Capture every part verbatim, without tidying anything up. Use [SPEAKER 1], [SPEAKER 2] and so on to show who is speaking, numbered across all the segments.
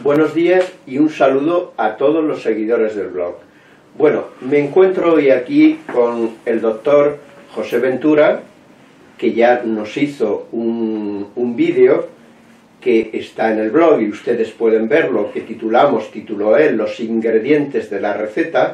[SPEAKER 1] Buenos días y un saludo a todos los seguidores del blog. Bueno, me encuentro hoy aquí con el doctor José Ventura, que ya nos hizo un, un vídeo que está en el blog y ustedes pueden verlo, que titulamos, tituló él, Los ingredientes de la receta,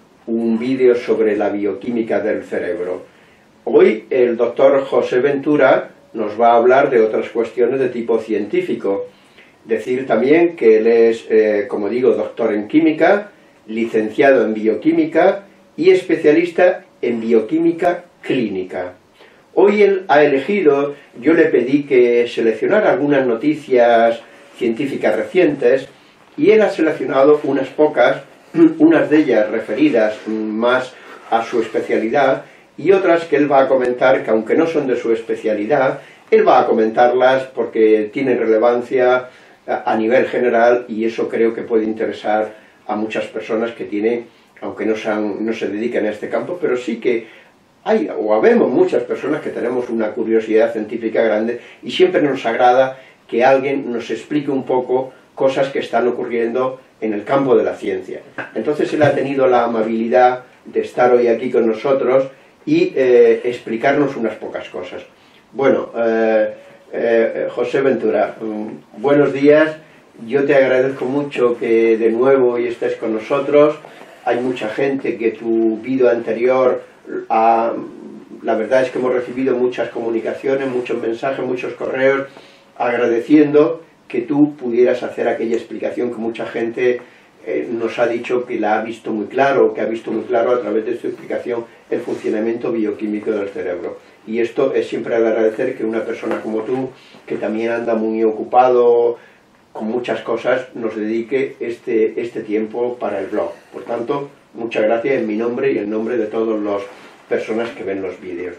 [SPEAKER 1] un vídeo sobre la bioquímica del cerebro. Hoy el doctor José Ventura nos va a hablar de otras cuestiones de tipo científico. Decir también que él es, eh, como digo, doctor en química, licenciado en bioquímica y especialista en bioquímica clínica. Hoy él ha elegido, yo le pedí que seleccionara algunas noticias científicas recientes y él ha seleccionado unas pocas, unas de ellas referidas más a su especialidad y otras que él va a comentar que aunque no son de su especialidad, él va a comentarlas porque tienen relevancia a nivel general y eso creo que puede interesar a muchas personas que tienen, aunque no, sean, no se dediquen a este campo, pero sí que hay, o habemos muchas personas que tenemos una curiosidad científica grande y siempre nos agrada que alguien nos explique un poco cosas que están ocurriendo en el campo de la ciencia. Entonces él ha tenido la amabilidad de estar hoy aquí con nosotros y eh, explicarnos unas pocas cosas. Bueno, eh, Eh, José Ventura, um, buenos días, yo te agradezco mucho que de nuevo hoy estés con nosotros. Hay mucha gente que tu vídeo anterior, ha, la verdad es que hemos recibido muchas comunicaciones, muchos mensajes, muchos correos, agradeciendo que tú pudieras hacer aquella explicación que mucha gente eh, nos ha dicho que la ha visto muy claro, que ha visto muy claro a través de tu explicación el funcionamiento bioquímico del cerebro. Y esto es siempre de agradecer que una persona como tú, que también anda muy ocupado con muchas cosas, nos dedique este, este tiempo para el blog. Por tanto, muchas gracias en mi nombre y en nombre de todas las personas que ven los vídeos.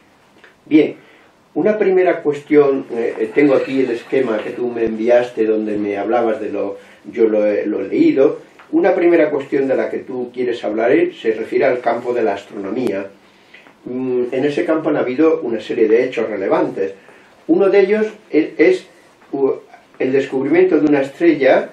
[SPEAKER 1] Bien, una primera cuestión, eh, tengo aquí el esquema que tú me enviaste donde me hablabas de lo, yo lo he, lo he leído. Una primera cuestión de la que tú quieres hablar eh, se refiere al campo de la astronomía. En ese campo han habido una serie de hechos relevantes. Uno de ellos es, es el descubrimiento de una estrella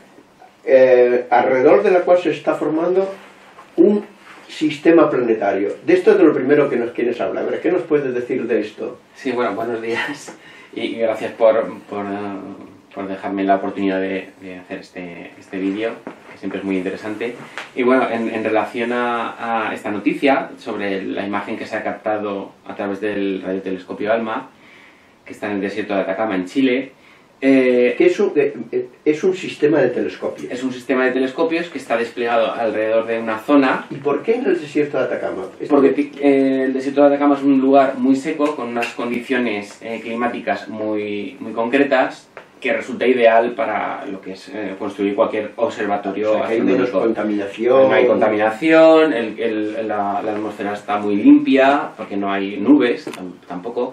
[SPEAKER 1] eh, alrededor de la cual se está formando un sistema planetario. De esto es de lo primero que nos quieres hablar. A ver, ¿qué nos puedes decir de esto?
[SPEAKER 2] Sí, bueno, buenos días y gracias por, por, por dejarme la oportunidad de, de hacer este, este vídeo, que siempre es muy interesante. Y bueno, en, en relación a, a esta noticia sobre la imagen que se ha captado a través del radiotelescopio ALMA, que está en el desierto de Atacama, en Chile.
[SPEAKER 1] Eh, ¿Qué es un, eh, es un sistema de telescopios?
[SPEAKER 2] Es un sistema de telescopios que está desplegado alrededor de una zona.
[SPEAKER 1] ¿Y por qué en el desierto de Atacama?
[SPEAKER 2] Porque eh, el desierto de Atacama es un lugar muy seco, con unas condiciones eh, climáticas muy, muy concretas, que resulta ideal para lo que es eh, construir cualquier observatorio.
[SPEAKER 1] O sea, que hay menos contaminación.
[SPEAKER 2] No hay contaminación, el, el, la, la atmósfera está muy limpia, porque no hay nubes tampoco,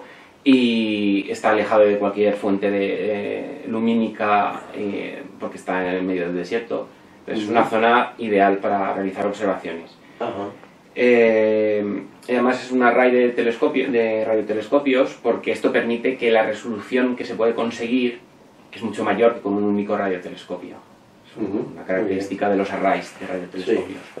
[SPEAKER 2] y está alejado de cualquier fuente de, eh, lumínica, eh, porque está en el medio del desierto. Entonces, uh-huh. Es una zona ideal para realizar observaciones. Uh-huh. eh, además es un array de, telescopio, de radiotelescopios, porque esto permite que la resolución que se puede conseguir que es mucho mayor que con un único radiotelescopio. Es uh-huh. una característica de los arrays de radiotelescopios. Sí.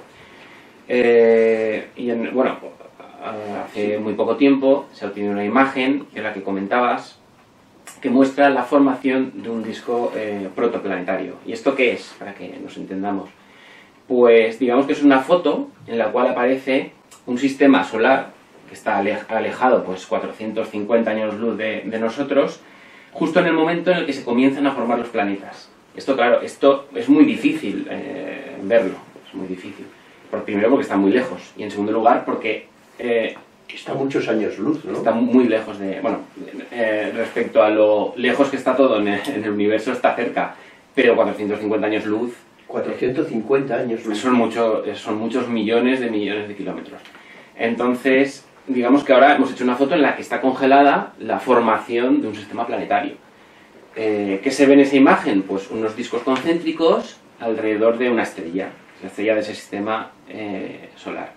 [SPEAKER 2] Eh, y en, bueno, hace sí. muy poco tiempo se ha obtenido una imagen, que es la que comentabas, que muestra la formación de un disco eh, protoplanetario. ¿Y esto qué es? Para que nos entendamos. Pues digamos que es una foto en la cual aparece un sistema solar que está alejado pues cuatrocientos cincuenta años luz de, de nosotros, justo en el momento en el que se comienzan a formar los planetas. Esto, claro, esto es muy difícil eh, verlo, es muy difícil. Por, primero porque está muy lejos, y en segundo lugar porque... Eh,
[SPEAKER 1] está a muchos años luz, ¿no?
[SPEAKER 2] Está muy lejos de... Bueno, eh, respecto a lo lejos que está todo en el, en el universo, está cerca, pero cuatrocientos cincuenta años luz...
[SPEAKER 1] cuatrocientos cincuenta años luz.
[SPEAKER 2] Son, mucho, son muchos millones de millones de kilómetros. Entonces... digamos que ahora hemos hecho una foto en la que está congelada la formación de un sistema planetario. Eh, ¿Qué se ve en esa imagen? Pues unos discos concéntricos alrededor de una estrella, la estrella de ese sistema eh, solar.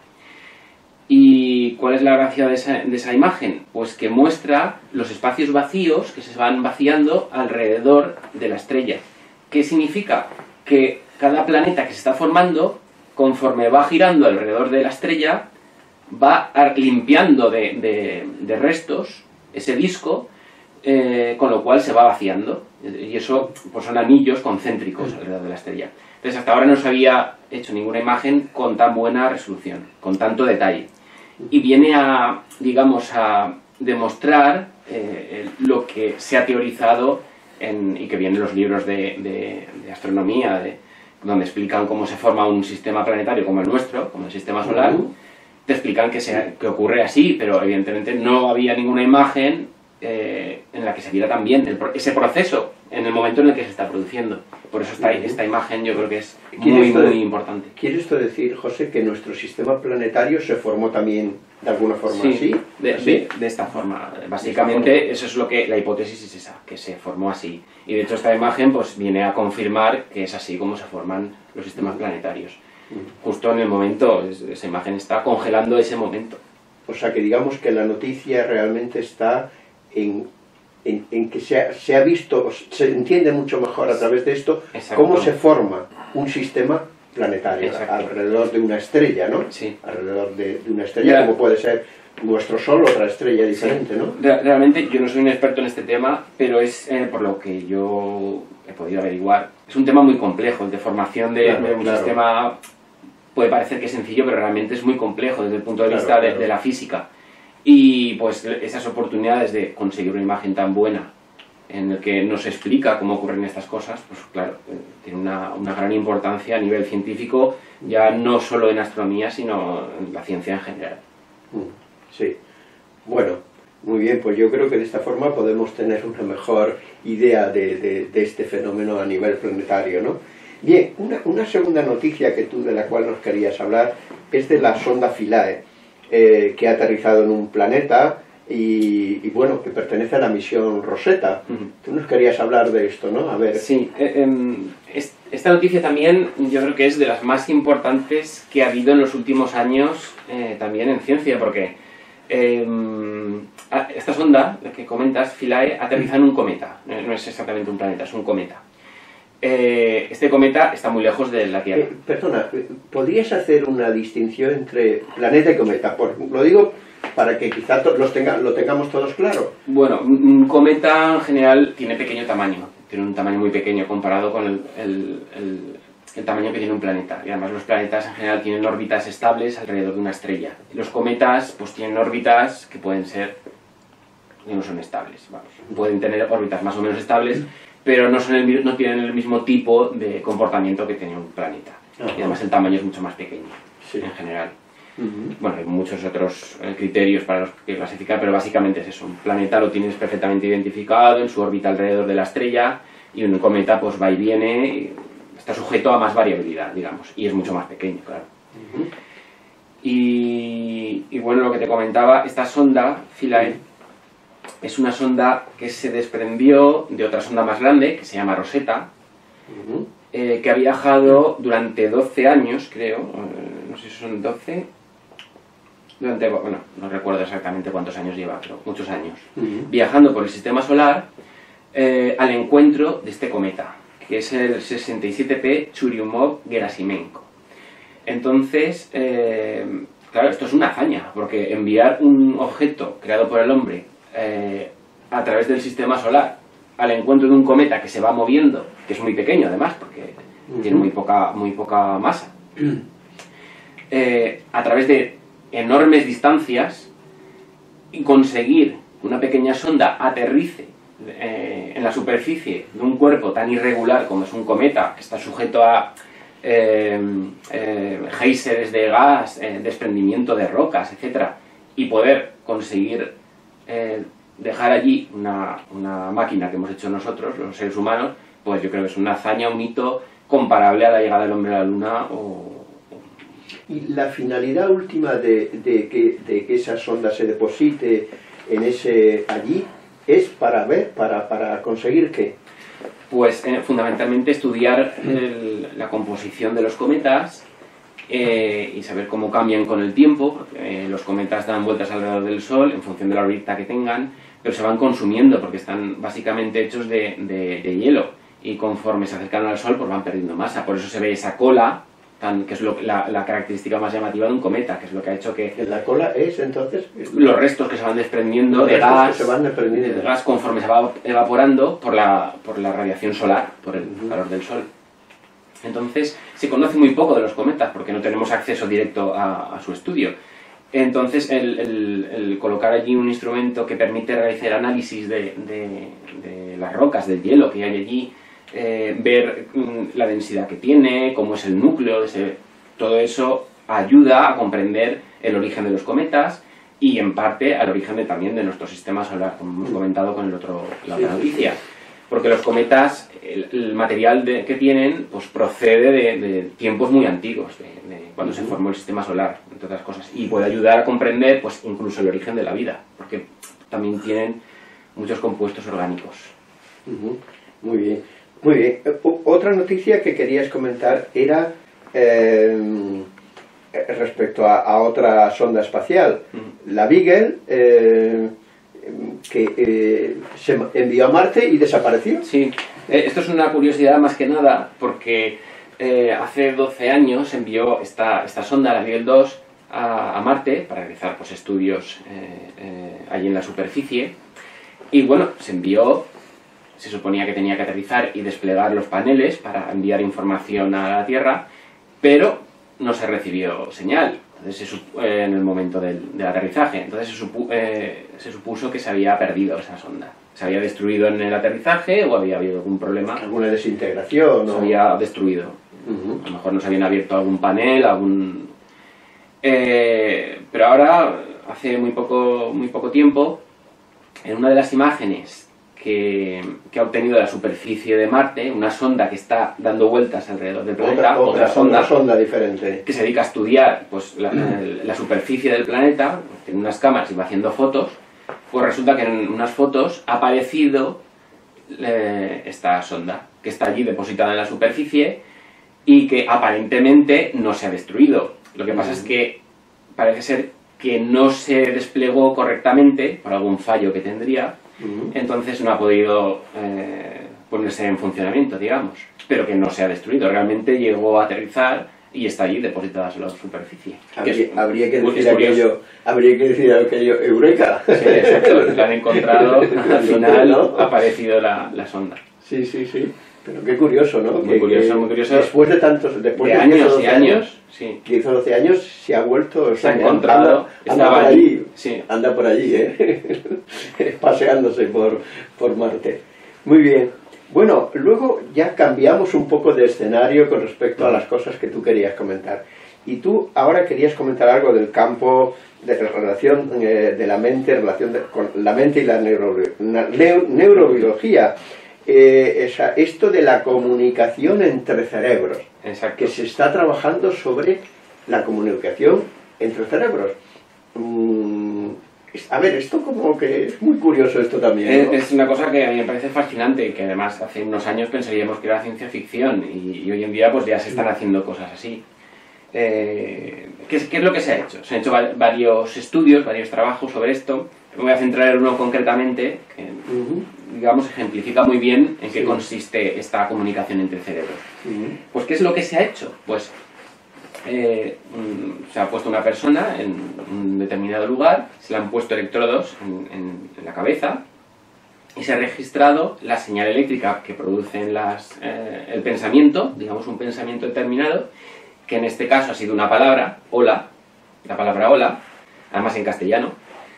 [SPEAKER 2] ¿Y cuál es la gracia de esa, de esa imagen? Pues que muestra los espacios vacíos que se van vaciando alrededor de la estrella. ¿Qué significa? que cada planeta que se está formando, conforme va girando alrededor de la estrella, va limpiando de, de, de restos ese disco, eh, con lo cual se va vaciando. Y eso pues son anillos concéntricos alrededor de la estrella. Entonces hasta ahora no se había hecho ninguna imagen con tan buena resolución, con tanto detalle. Y viene a, digamos, a demostrar eh, lo que se ha teorizado en, y que viene en los libros de, de, de astronomía, de, donde explican cómo se forma un sistema planetario como el nuestro, como el sistema solar. Uh-huh. Te explican que, se, que ocurre así, pero evidentemente no había ninguna imagen eh, en la que se viera también el, ese proceso en el momento en el que se está produciendo. Por eso esta, esta imagen yo creo que es muy, muy de, importante.
[SPEAKER 1] ¿Quiere esto decir, José, que nuestro sistema planetario se formó también de alguna forma
[SPEAKER 2] sí,
[SPEAKER 1] así?
[SPEAKER 2] De,
[SPEAKER 1] ¿Así?
[SPEAKER 2] De, de esta forma. Básicamente eso es lo que la hipótesis es esa, que se formó así. Y de hecho esta imagen pues viene a confirmar que es así como se forman los sistemas planetarios. Justo en el momento, esa imagen está congelando ese momento.
[SPEAKER 1] O sea que digamos que la noticia realmente está en, en, en que se ha, se ha visto, se entiende mucho mejor a través de esto Exacto. cómo se forma un sistema planetario Exacto. alrededor de una estrella, ¿no?
[SPEAKER 2] Sí.
[SPEAKER 1] Alrededor de, de una estrella, ya. como puede ser nuestro Sol, otra estrella diferente,
[SPEAKER 2] sí.
[SPEAKER 1] ¿no?
[SPEAKER 2] Realmente yo no soy un experto en este tema, pero es eh, por lo que yo he podido averiguar. Es un tema muy complejo, el de formación de, claro, de un claro. sistema. Puede parecer que es sencillo, pero realmente es muy complejo desde el punto de vista claro, claro. De, de la física. Y pues esas oportunidades de conseguir una imagen tan buena en el que nos explica cómo ocurren estas cosas, pues claro, tiene una, una gran importancia a nivel científico, ya no solo en astronomía, sino en la ciencia en general.
[SPEAKER 1] Sí. Bueno, muy bien, pues yo creo que de esta forma podemos tener una mejor idea de, de, de este fenómeno a nivel planetario, ¿no? Bien, una, una segunda noticia que tú de la cual nos querías hablar es de la sonda Philae, eh, que ha aterrizado en un planeta y, y bueno, que pertenece a la misión Rosetta. Uh-huh. Tú nos querías hablar de esto, ¿no? A ver.
[SPEAKER 2] Sí, eh, eh, es, esta noticia también yo creo que es de las más importantes que ha habido en los últimos años eh, también en ciencia, porque eh, esta sonda, la que comentas, Philae, aterriza en un cometa, no es exactamente un planeta, es un cometa. Eh, este cometa está muy lejos de la Tierra.
[SPEAKER 1] Eh, perdona, ¿podrías hacer una distinción entre planeta y cometa? Por, lo digo para que quizás los tenga, lo tengamos todos claro.
[SPEAKER 2] Bueno, un cometa en general tiene pequeño tamaño, tiene un tamaño muy pequeño comparado con el, el, el, el tamaño que tiene un planeta. Y además los planetas en general tienen órbitas estables alrededor de una estrella. Y los cometas pues tienen órbitas que pueden ser, que no son estables, vamos. Pueden tener órbitas más o menos estables, pero no, son el, no tienen el mismo tipo de comportamiento que tiene un planeta. Uh-huh. Y además el tamaño es mucho más pequeño, sí. en general. Uh-huh. Bueno, hay muchos otros eh, criterios para los que clasificar, pero básicamente es eso. Un planeta lo tienes perfectamente identificado en su órbita alrededor de la estrella, y un cometa pues va y viene, y está sujeto a más variabilidad, digamos, y es mucho más pequeño, claro. Uh-huh. y, y bueno, lo que te comentaba, esta sonda, Philae, uh-huh. es una sonda que se desprendió de otra sonda más grande, que se llama Rosetta, uh-huh. eh, que ha viajado durante doce años, creo, eh, no sé si son doce, durante, bueno, no recuerdo exactamente cuántos años lleva, pero muchos años, uh-huh. viajando por el sistema solar eh, al encuentro de este cometa, que es el sesenta y siete P Churyumov-Gerasimenko. Entonces, eh, claro, esto es una hazaña, porque enviar un objeto creado por el hombre Eh, a través del sistema solar al encuentro de un cometa que se va moviendo, que es muy pequeño además porque uh-huh. tiene muy poca, muy poca masa, eh, a través de enormes distancias, y conseguir que una pequeña sonda aterrice eh, en la superficie de un cuerpo tan irregular como es un cometa, que está sujeto a eh, eh, géiseres de gas, eh, desprendimiento de rocas, etcétera, y poder conseguir Eh, dejar allí una, una máquina que hemos hecho nosotros, los seres humanos, pues yo creo que es una hazaña, un hito comparable a la llegada del hombre a la luna. O...
[SPEAKER 1] ¿Y la finalidad última de, de, que, de que esa sonda se deposite en ese allí es para ver, para, para conseguir qué?
[SPEAKER 2] Pues eh, fundamentalmente estudiar el, la composición de los cometas, Eh, y saber cómo cambian con el tiempo, porque eh, los cometas dan vueltas alrededor del Sol en función de la órbita que tengan, pero se van consumiendo porque están básicamente hechos de, de, de hielo, y conforme se acercan al Sol pues van perdiendo masa. Por eso se ve esa cola, tan, que es lo, la, la característica más llamativa de un cometa, que es lo que ha hecho que...
[SPEAKER 1] ¿La cola es entonces?
[SPEAKER 2] Los restos que se van desprendiendo
[SPEAKER 1] los
[SPEAKER 2] de gas,
[SPEAKER 1] que se van desprendiendo.
[SPEAKER 2] de gas conforme se va evaporando por la, por la radiación solar, por el uh-huh. calor del Sol. Entonces se conoce muy poco de los cometas porque no tenemos acceso directo a, a su estudio. Entonces el, el, el colocar allí un instrumento que permite realizar análisis de, de, de las rocas, del hielo que hay allí, eh, ver mm, la densidad que tiene, cómo es el núcleo, de ese, todo eso ayuda a comprender el origen de los cometas y en parte al origen de, también de nuestro sistema solar, como hemos comentado con el otro, la otra noticia. Porque los cometas, el, el material de, que tienen, pues procede de, de tiempos muy antiguos, de, de cuando uh-huh. se formó el sistema solar, entre otras cosas. Y puede ayudar a comprender, pues, incluso el origen de la vida, porque también tienen muchos compuestos orgánicos.
[SPEAKER 1] Uh-huh. Muy bien, muy bien. Otra noticia que querías comentar era eh, respecto a, a otra sonda espacial, uh-huh. la Beagle. Eh, que eh, se envió a Marte y desapareció.
[SPEAKER 2] Sí, eh, esto es una curiosidad más que nada porque eh, hace doce años se envió esta, esta sonda, la Beagle dos, a, a Marte para realizar pues, estudios eh, eh, allí en la superficie y bueno, se envió, se suponía que tenía que aterrizar y desplegar los paneles para enviar información a la Tierra, pero no se recibió señal. Entonces, se sup eh, en el momento del, del aterrizaje. Entonces se, supu eh, se supuso que se había perdido esa sonda. Se había destruido en el aterrizaje o había habido algún problema.
[SPEAKER 1] ¿Alguna desintegración?
[SPEAKER 2] Se ¿no? había destruido.
[SPEAKER 1] Uh-huh.
[SPEAKER 2] A lo mejor no se habían abierto algún panel, algún... Eh, pero ahora, hace muy poco, muy poco tiempo, en una de las imágenes que, que ha obtenido de la superficie de Marte, una sonda que está dando vueltas alrededor del planeta,
[SPEAKER 1] otra, otra,
[SPEAKER 2] otra sonda,
[SPEAKER 1] una sonda diferente,
[SPEAKER 2] que se dedica a estudiar pues, la, la superficie del planeta, tiene unas cámaras y va haciendo fotos, pues resulta que en unas fotos ha aparecido eh, esta sonda, que está allí depositada en la superficie y que aparentemente no se ha destruido. Lo que pasa es que parece ser que no se desplegó correctamente por algún fallo que tendría. Uh-huh. Entonces no ha podido eh, ponerse en funcionamiento, digamos, pero que no se ha destruido. Realmente llegó a aterrizar y está allí depositada en la superficie.
[SPEAKER 1] Habría
[SPEAKER 2] que,
[SPEAKER 1] es, habría que decir aquello, habría que decir aquello, ¡eureka!
[SPEAKER 2] Sí, exacto, lo han encontrado, al final ¿no? ha aparecido la, la sonda.
[SPEAKER 1] Sí, sí, sí. Pero qué curioso, ¿no?
[SPEAKER 2] Muy
[SPEAKER 1] que,
[SPEAKER 2] curioso,
[SPEAKER 1] que
[SPEAKER 2] muy curioso.
[SPEAKER 1] Después de tantos después
[SPEAKER 2] de,
[SPEAKER 1] de
[SPEAKER 2] años y años, sí.
[SPEAKER 1] diez o doce años, se ha vuelto...
[SPEAKER 2] Se ha encontrado,
[SPEAKER 1] anda, anda por
[SPEAKER 2] allí,
[SPEAKER 1] allí,
[SPEAKER 2] sí.
[SPEAKER 1] anda por allí, ¿eh? paseándose por, por Marte. Muy bien. Bueno, luego ya cambiamos un poco de escenario con respecto a las cosas que tú querías comentar. Y tú ahora querías comentar algo del campo de relación eh, de la mente, relación de, con la mente y la neuro, neo, neurobiología. Eh, esa, esto de la comunicación entre cerebros.
[SPEAKER 2] Exacto.
[SPEAKER 1] Que se está trabajando sobre la comunicación entre cerebros. Mm, a ver, esto como que es muy curioso esto también, ¿no?
[SPEAKER 2] Es, es una cosa que a mí me parece fascinante y que además hace unos años pensaríamos que era ciencia ficción y, y hoy en día pues ya se están haciendo cosas así. Eh, ¿qué, es, ¿Qué es lo que se ha hecho? Se han hecho va varios estudios, varios trabajos sobre esto. Me voy a centrar en uno concretamente que, uh-huh. digamos, ejemplifica muy bien en qué sí. consiste esta comunicación entre cerebros. Uh-huh. Pues, ¿qué es lo que se ha hecho? Pues, eh, um, se ha puesto una persona en un determinado lugar, se le han puesto electrodos en, en, en la cabeza y se ha registrado la señal eléctrica que producen las, eh, el pensamiento, digamos un pensamiento determinado, que en este caso ha sido una palabra, hola, la palabra hola, además en castellano,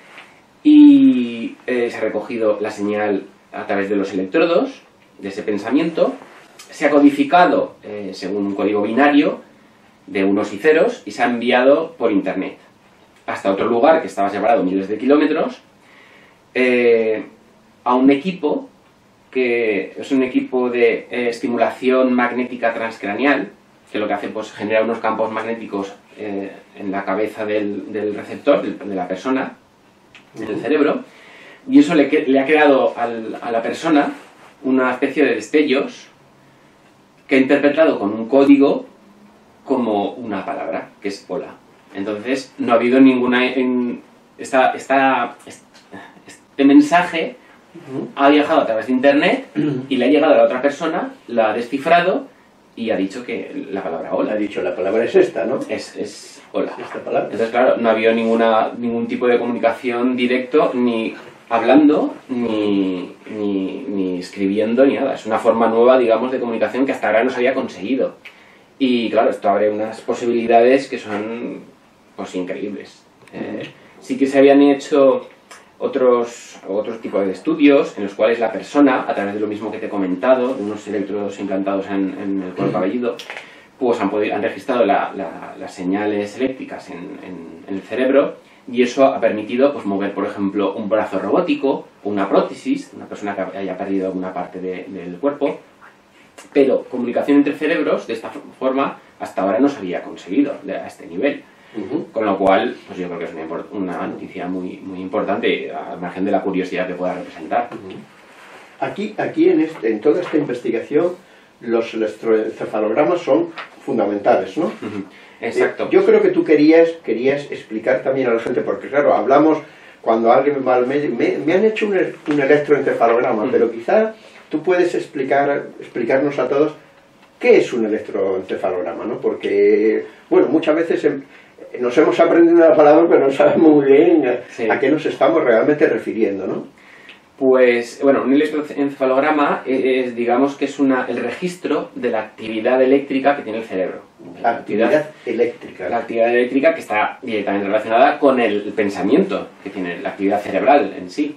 [SPEAKER 2] y eh, se ha recogido la señal a través de los electrodos de ese pensamiento, se ha codificado eh, según un código binario de unos y ceros y se ha enviado por internet hasta otro lugar que estaba separado miles de kilómetros eh, a un equipo que es un equipo de eh, estimulación magnética transcraneal, que lo que hace pues genera unos campos magnéticos eh, en la cabeza del, del receptor, del, de la persona, en el cerebro, y eso le, le ha creado al, a la persona una especie de destellos que ha interpretado con un código como una palabra, que es hola. Entonces no ha habido ninguna... En, esta, esta, este mensaje Uh-huh. Ha viajado a través de internet y le ha llegado a la otra persona, la ha descifrado y ha dicho que la palabra hola.
[SPEAKER 1] Ha dicho, la palabra es esta, ¿no?
[SPEAKER 2] Es, es hola.
[SPEAKER 1] Esta palabra.
[SPEAKER 2] Entonces, claro, no ha habido ninguna, ningún tipo de comunicación directo, ni hablando, ni, ni, ni escribiendo, ni nada. Es una forma nueva, digamos, de comunicación que hasta ahora no se había conseguido. Y claro, esto abre unas posibilidades que son, pues, increíbles. Eh, sí que se habían hecho otros, otros tipos de estudios en los cuales la persona, a través de lo mismo que te he comentado, de unos electrodos implantados en, en el cuero cabelludo, pues han, podido, han registrado la, la, las señales eléctricas en, en, en el cerebro, y eso ha permitido, pues, mover, por ejemplo, un brazo robótico, una prótesis, una persona que haya perdido alguna parte de, del cuerpo. Pero comunicación entre cerebros, de esta forma, hasta ahora no se había conseguido a este nivel. Uh-huh. Con lo cual, pues yo creo que es una, una noticia muy, muy importante, al margen de la curiosidad que pueda representar.
[SPEAKER 1] Uh-huh. Aquí, aquí en, este, en toda esta investigación, los electroencefalogramas son fundamentales, ¿no?
[SPEAKER 2] Uh-huh. Exacto.
[SPEAKER 1] Eh, yo creo que tú querías, querías explicar también a la gente, porque claro, hablamos, cuando alguien va al médico, me, me han hecho un, un electroencefalograma, uh-huh. pero quizá tú puedes explicar, explicarnos a todos qué es un electroencefalograma, ¿no? Porque, bueno, muchas veces nos hemos aprendido la palabra, pero no sabemos muy bien a, sí. a qué nos estamos realmente refiriendo, ¿no?
[SPEAKER 2] Pues, bueno, un electroencefalograma es, digamos que es una, el registro de la actividad eléctrica que tiene el cerebro.
[SPEAKER 1] La actividad, actividad eléctrica.
[SPEAKER 2] La actividad eléctrica que está directamente relacionada con el pensamiento que tiene, la actividad cerebral en sí.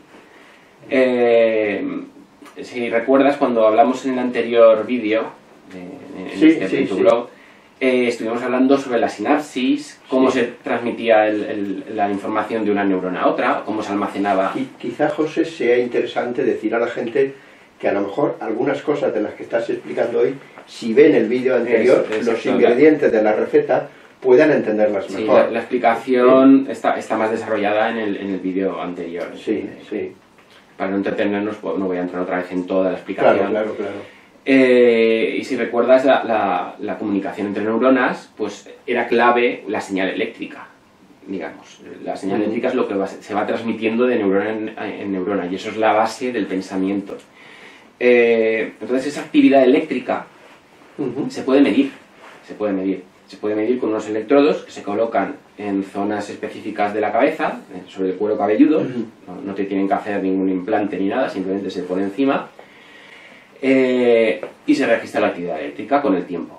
[SPEAKER 2] Eh, si recuerdas, cuando hablamos en el anterior vídeo, en, en,
[SPEAKER 1] sí,
[SPEAKER 2] este,
[SPEAKER 1] sí,
[SPEAKER 2] en tu
[SPEAKER 1] sí.
[SPEAKER 2] blog, eh, estuvimos hablando sobre la sinapsis, cómo sí. se transmitía el, el, la información de una neurona a otra, cómo se almacenaba.
[SPEAKER 1] Quizá, José, sea interesante decir a la gente que a lo mejor algunas cosas de las que estás explicando hoy, si ven el vídeo anterior, es, es, los ingredientes de la receta, puedan entenderlas mejor.
[SPEAKER 2] Sí, la, la explicación sí. está, está más desarrollada en el, en el vídeo anterior.
[SPEAKER 1] Sí, sí.
[SPEAKER 2] Para no entretenernos, pues no voy a entrar otra vez en toda la explicación.
[SPEAKER 1] Claro, claro, claro.
[SPEAKER 2] Eh, y si recuerdas la, la, la comunicación entre neuronas, pues era clave la señal eléctrica, digamos. La señal uh-huh. eléctrica es lo que va, se va transmitiendo de neurona en, en neurona, y eso es la base del pensamiento. Eh, entonces esa actividad eléctrica uh-huh. se puede medir, se puede medir. Se puede medir con unos electrodos que se colocan en zonas específicas de la cabeza, sobre el cuero cabelludo. Uh-huh. no, no te tienen que hacer ningún implante ni nada, simplemente se pone encima. Eh, y se registra la actividad eléctrica con el tiempo.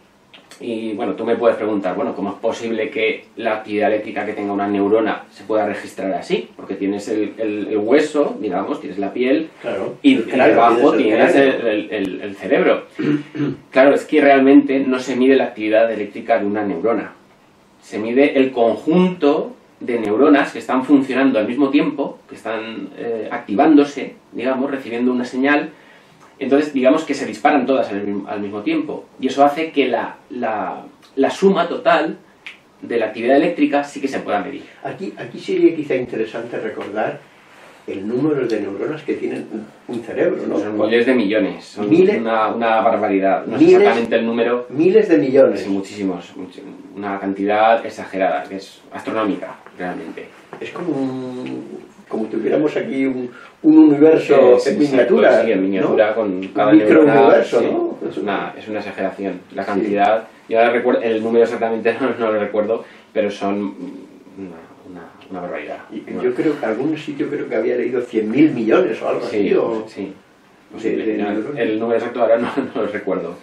[SPEAKER 2] Y bueno, tú me puedes preguntar, bueno, ¿cómo es posible que la actividad eléctrica que tenga una neurona se pueda registrar así? Porque tienes el, el, el hueso, digamos, tienes la piel,
[SPEAKER 1] claro,
[SPEAKER 2] y, y debajo tienes el, el, el, el cerebro. Claro, es que realmente no se mide la actividad eléctrica de una neurona. Se mide el conjunto de neuronas que están funcionando al mismo tiempo, que están eh, activándose, digamos, recibiendo una señal. Entonces, digamos que se disparan todas al, al mismo tiempo. Y eso hace que la, la, la suma total de la actividad eléctrica sí que se pueda medir.
[SPEAKER 1] Aquí, aquí sería quizá interesante recordar el número de neuronas que tienen un cerebro, ¿no?
[SPEAKER 2] Son miles de millones, son
[SPEAKER 1] miles,
[SPEAKER 2] una, una barbaridad. No sé
[SPEAKER 1] miles,
[SPEAKER 2] exactamente el número.
[SPEAKER 1] Miles de millones.
[SPEAKER 2] Sí, muchísimos. Una cantidad exagerada, que es astronómica, realmente.
[SPEAKER 1] Es como un... como tuviéramos aquí un, un universo
[SPEAKER 2] es,
[SPEAKER 1] en miniatura.
[SPEAKER 2] Sí, en miniatura, ¿no? Con cada
[SPEAKER 1] un microuniverso,
[SPEAKER 2] sí,
[SPEAKER 1] ¿no?
[SPEAKER 2] Es una, es una exageración. La cantidad, sí. Yo ahora recuerdo, el número exactamente no, no lo recuerdo, pero son una, una, una barbaridad.
[SPEAKER 1] Y, ¿no? Yo creo que en algún sitio creo que había leído cien mil millones o algo
[SPEAKER 2] sí,
[SPEAKER 1] así. O...
[SPEAKER 2] Sí,
[SPEAKER 1] de, de
[SPEAKER 2] no, el número exacto ahora no, no lo recuerdo.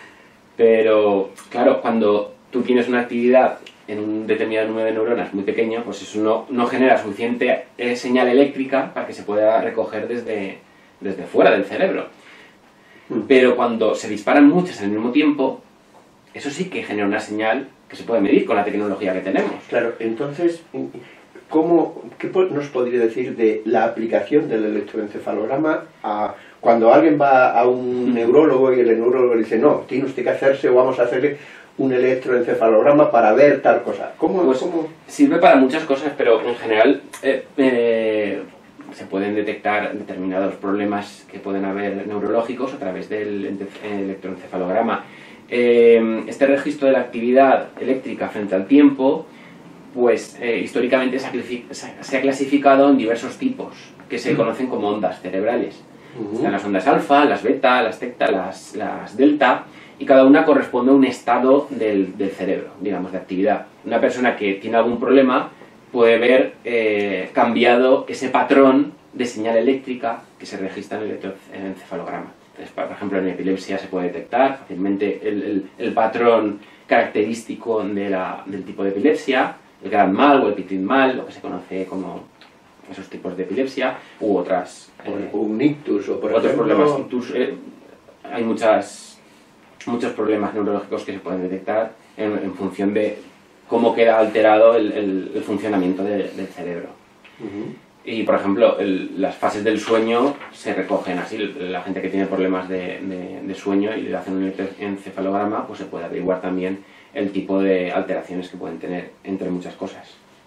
[SPEAKER 2] Pero, claro, cuando tú tienes una actividad en un determinado número de neuronas muy pequeño, pues eso no, no genera suficiente eh, señal eléctrica para que se pueda recoger desde, desde fuera del cerebro. Mm. Pero cuando se disparan muchas al mismo tiempo, eso sí que genera una señal que se puede medir con la tecnología que tenemos.
[SPEAKER 1] Claro, entonces, ¿cómo, ¿qué nos podría decir de la aplicación del electroencefalograma a cuando alguien va a un mm. neurólogo y el neurólogo le dice, no, tiene usted que hacerse o vamos a hacerle un electroencefalograma para ver tal cosa? ¿Cómo,
[SPEAKER 2] pues
[SPEAKER 1] ¿cómo?
[SPEAKER 2] Sirve para muchas cosas, pero en general eh, eh, se pueden detectar determinados problemas que pueden haber neurológicos a través del electroencefalograma. Eh, este registro de la actividad eléctrica frente al tiempo, pues eh, históricamente se ha, se ha clasificado en diversos tipos, que se conocen como ondas cerebrales. Uh-huh. Están las ondas alfa, las beta, las teta, las, las delta, y cada una corresponde a un estado del, del cerebro, digamos, de actividad. Una persona que tiene algún problema puede ver eh, cambiado ese patrón de señal eléctrica que se registra en el electroencefalograma. Entonces, por ejemplo, en epilepsia se puede detectar fácilmente el, el, el patrón característico de la, del tipo de epilepsia, el Grand Mal o el Petit Mal, lo que se conoce como esos tipos de epilepsia, u otras...
[SPEAKER 1] Eh, un ictus, o por
[SPEAKER 2] otros
[SPEAKER 1] ejemplo...
[SPEAKER 2] problemas. Ictus, eh, hay muchas, muchos problemas neurológicos que se pueden detectar en, en función de cómo queda alterado el, el, el funcionamiento de, del cerebro. Uh-huh. Y, por ejemplo, el, las fases del sueño se recogen así. La gente que tiene problemas de, de, de sueño y le hacen un encefalograma, pues se puede averiguar también el tipo de alteraciones que pueden tener, entre muchas cosas.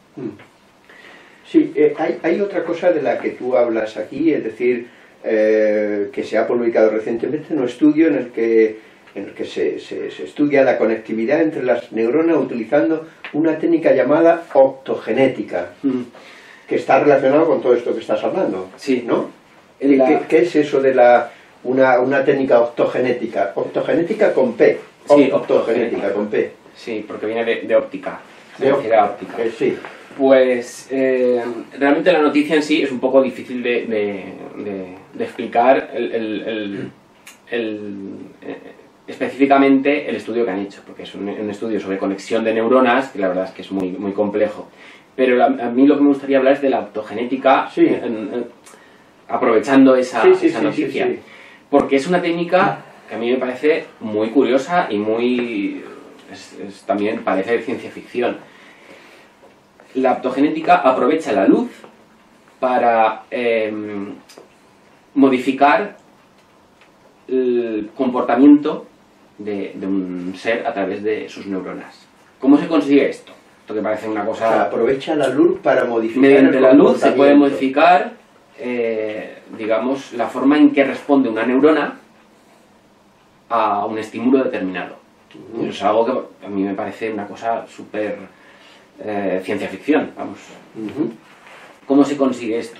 [SPEAKER 1] Sí, eh, hay, hay otra cosa de la que tú hablas aquí, es decir, eh, que se ha publicado recientemente un estudio en el que, en el que se, se, se estudia la conectividad entre las neuronas utilizando una técnica llamada optogenética. Mm. Que está relacionado con todo esto que estás hablando,
[SPEAKER 2] sí,
[SPEAKER 1] ¿no?
[SPEAKER 2] La...
[SPEAKER 1] ¿Qué, ¿Qué es eso de la una, una técnica optogenética? Optogenética con P.
[SPEAKER 2] Sí,
[SPEAKER 1] optogenética con P.
[SPEAKER 2] Sí, porque viene de, de óptica.
[SPEAKER 1] De óptica.
[SPEAKER 2] óptica.
[SPEAKER 1] Eh, sí.
[SPEAKER 2] Pues eh, realmente la noticia en sí es un poco difícil de, de, de, de explicar el, el, el, el, eh, específicamente el estudio que han hecho, porque es un, un estudio sobre conexión de neuronas, que la verdad es que es muy, muy complejo. Pero la, a mí lo que me gustaría hablar es de la optogenética,
[SPEAKER 1] sí.
[SPEAKER 2] en, en, aprovechando esa,
[SPEAKER 1] sí, sí,
[SPEAKER 2] esa
[SPEAKER 1] sí,
[SPEAKER 2] noticia.
[SPEAKER 1] Sí, sí.
[SPEAKER 2] Porque es una técnica que a mí me parece muy curiosa y muy... Es, es, también parece de ciencia ficción. La optogenética aprovecha la luz para eh, modificar el comportamiento de, de un ser a través de sus neuronas. ¿Cómo se consigue esto? Esto que parece una cosa...
[SPEAKER 1] O sea, aprovecha la luz para modificar
[SPEAKER 2] mediante
[SPEAKER 1] el
[SPEAKER 2] la luz se puede modificar, eh, digamos, la forma en que responde una neurona a un estímulo determinado. Uh-huh. Eso es algo que a mí me parece una cosa súper eh, ciencia ficción, vamos. Uh-huh. ¿Cómo se consigue esto?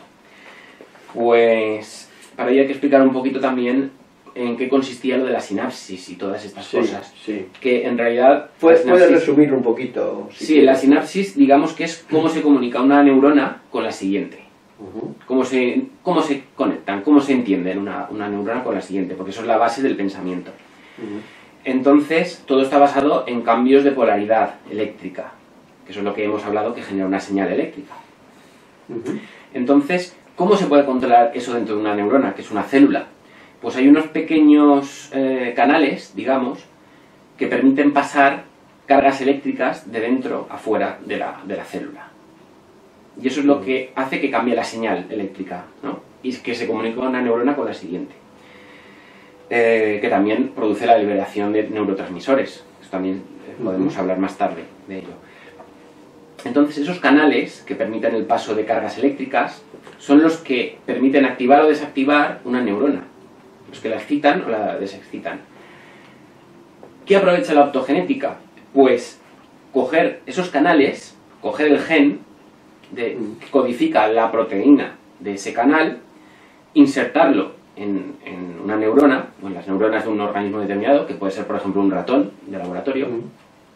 [SPEAKER 2] Pues para ello hay que explicar un poquito también en qué consistía lo de la sinapsis y todas estas
[SPEAKER 1] sí,
[SPEAKER 2] cosas.
[SPEAKER 1] Sí.
[SPEAKER 2] Que en realidad...
[SPEAKER 1] ¿Puedes, ¿Puedes resumirlo un poquito?
[SPEAKER 2] Si sí, quieres. La sinapsis, digamos que es cómo se comunica una neurona con la siguiente. Uh-huh. Cómo se, cómo se conectan, cómo se entienden una, una neurona con la siguiente, porque eso es la base del pensamiento. Uh-huh. Entonces, todo está basado en cambios de polaridad eléctrica, que eso es lo que hemos hablado, que genera una señal eléctrica. Uh-huh. Entonces, ¿cómo se puede controlar eso dentro de una neurona, que es una célula? Pues hay unos pequeños eh, canales, digamos, que permiten pasar cargas eléctricas de dentro a fuera de la, de la célula. Y eso es lo que hace que cambie la señal eléctrica, ¿no? Y que se comunique una neurona con la siguiente. Eh, que también produce la liberación de neurotransmisores. Esto también eh, podemos uh-huh. hablar más tarde de ello. Entonces, esos canales que permiten el paso de cargas eléctricas son los que permiten activar o desactivar una neurona. Los que la excitan o la desexcitan. ¿Qué aprovecha la optogenética? Pues coger esos canales, coger el gen de, que codifica la proteína de ese canal, insertarlo en, en una neurona, o en las neuronas de un organismo determinado, que puede ser por ejemplo un ratón de laboratorio, uh-huh.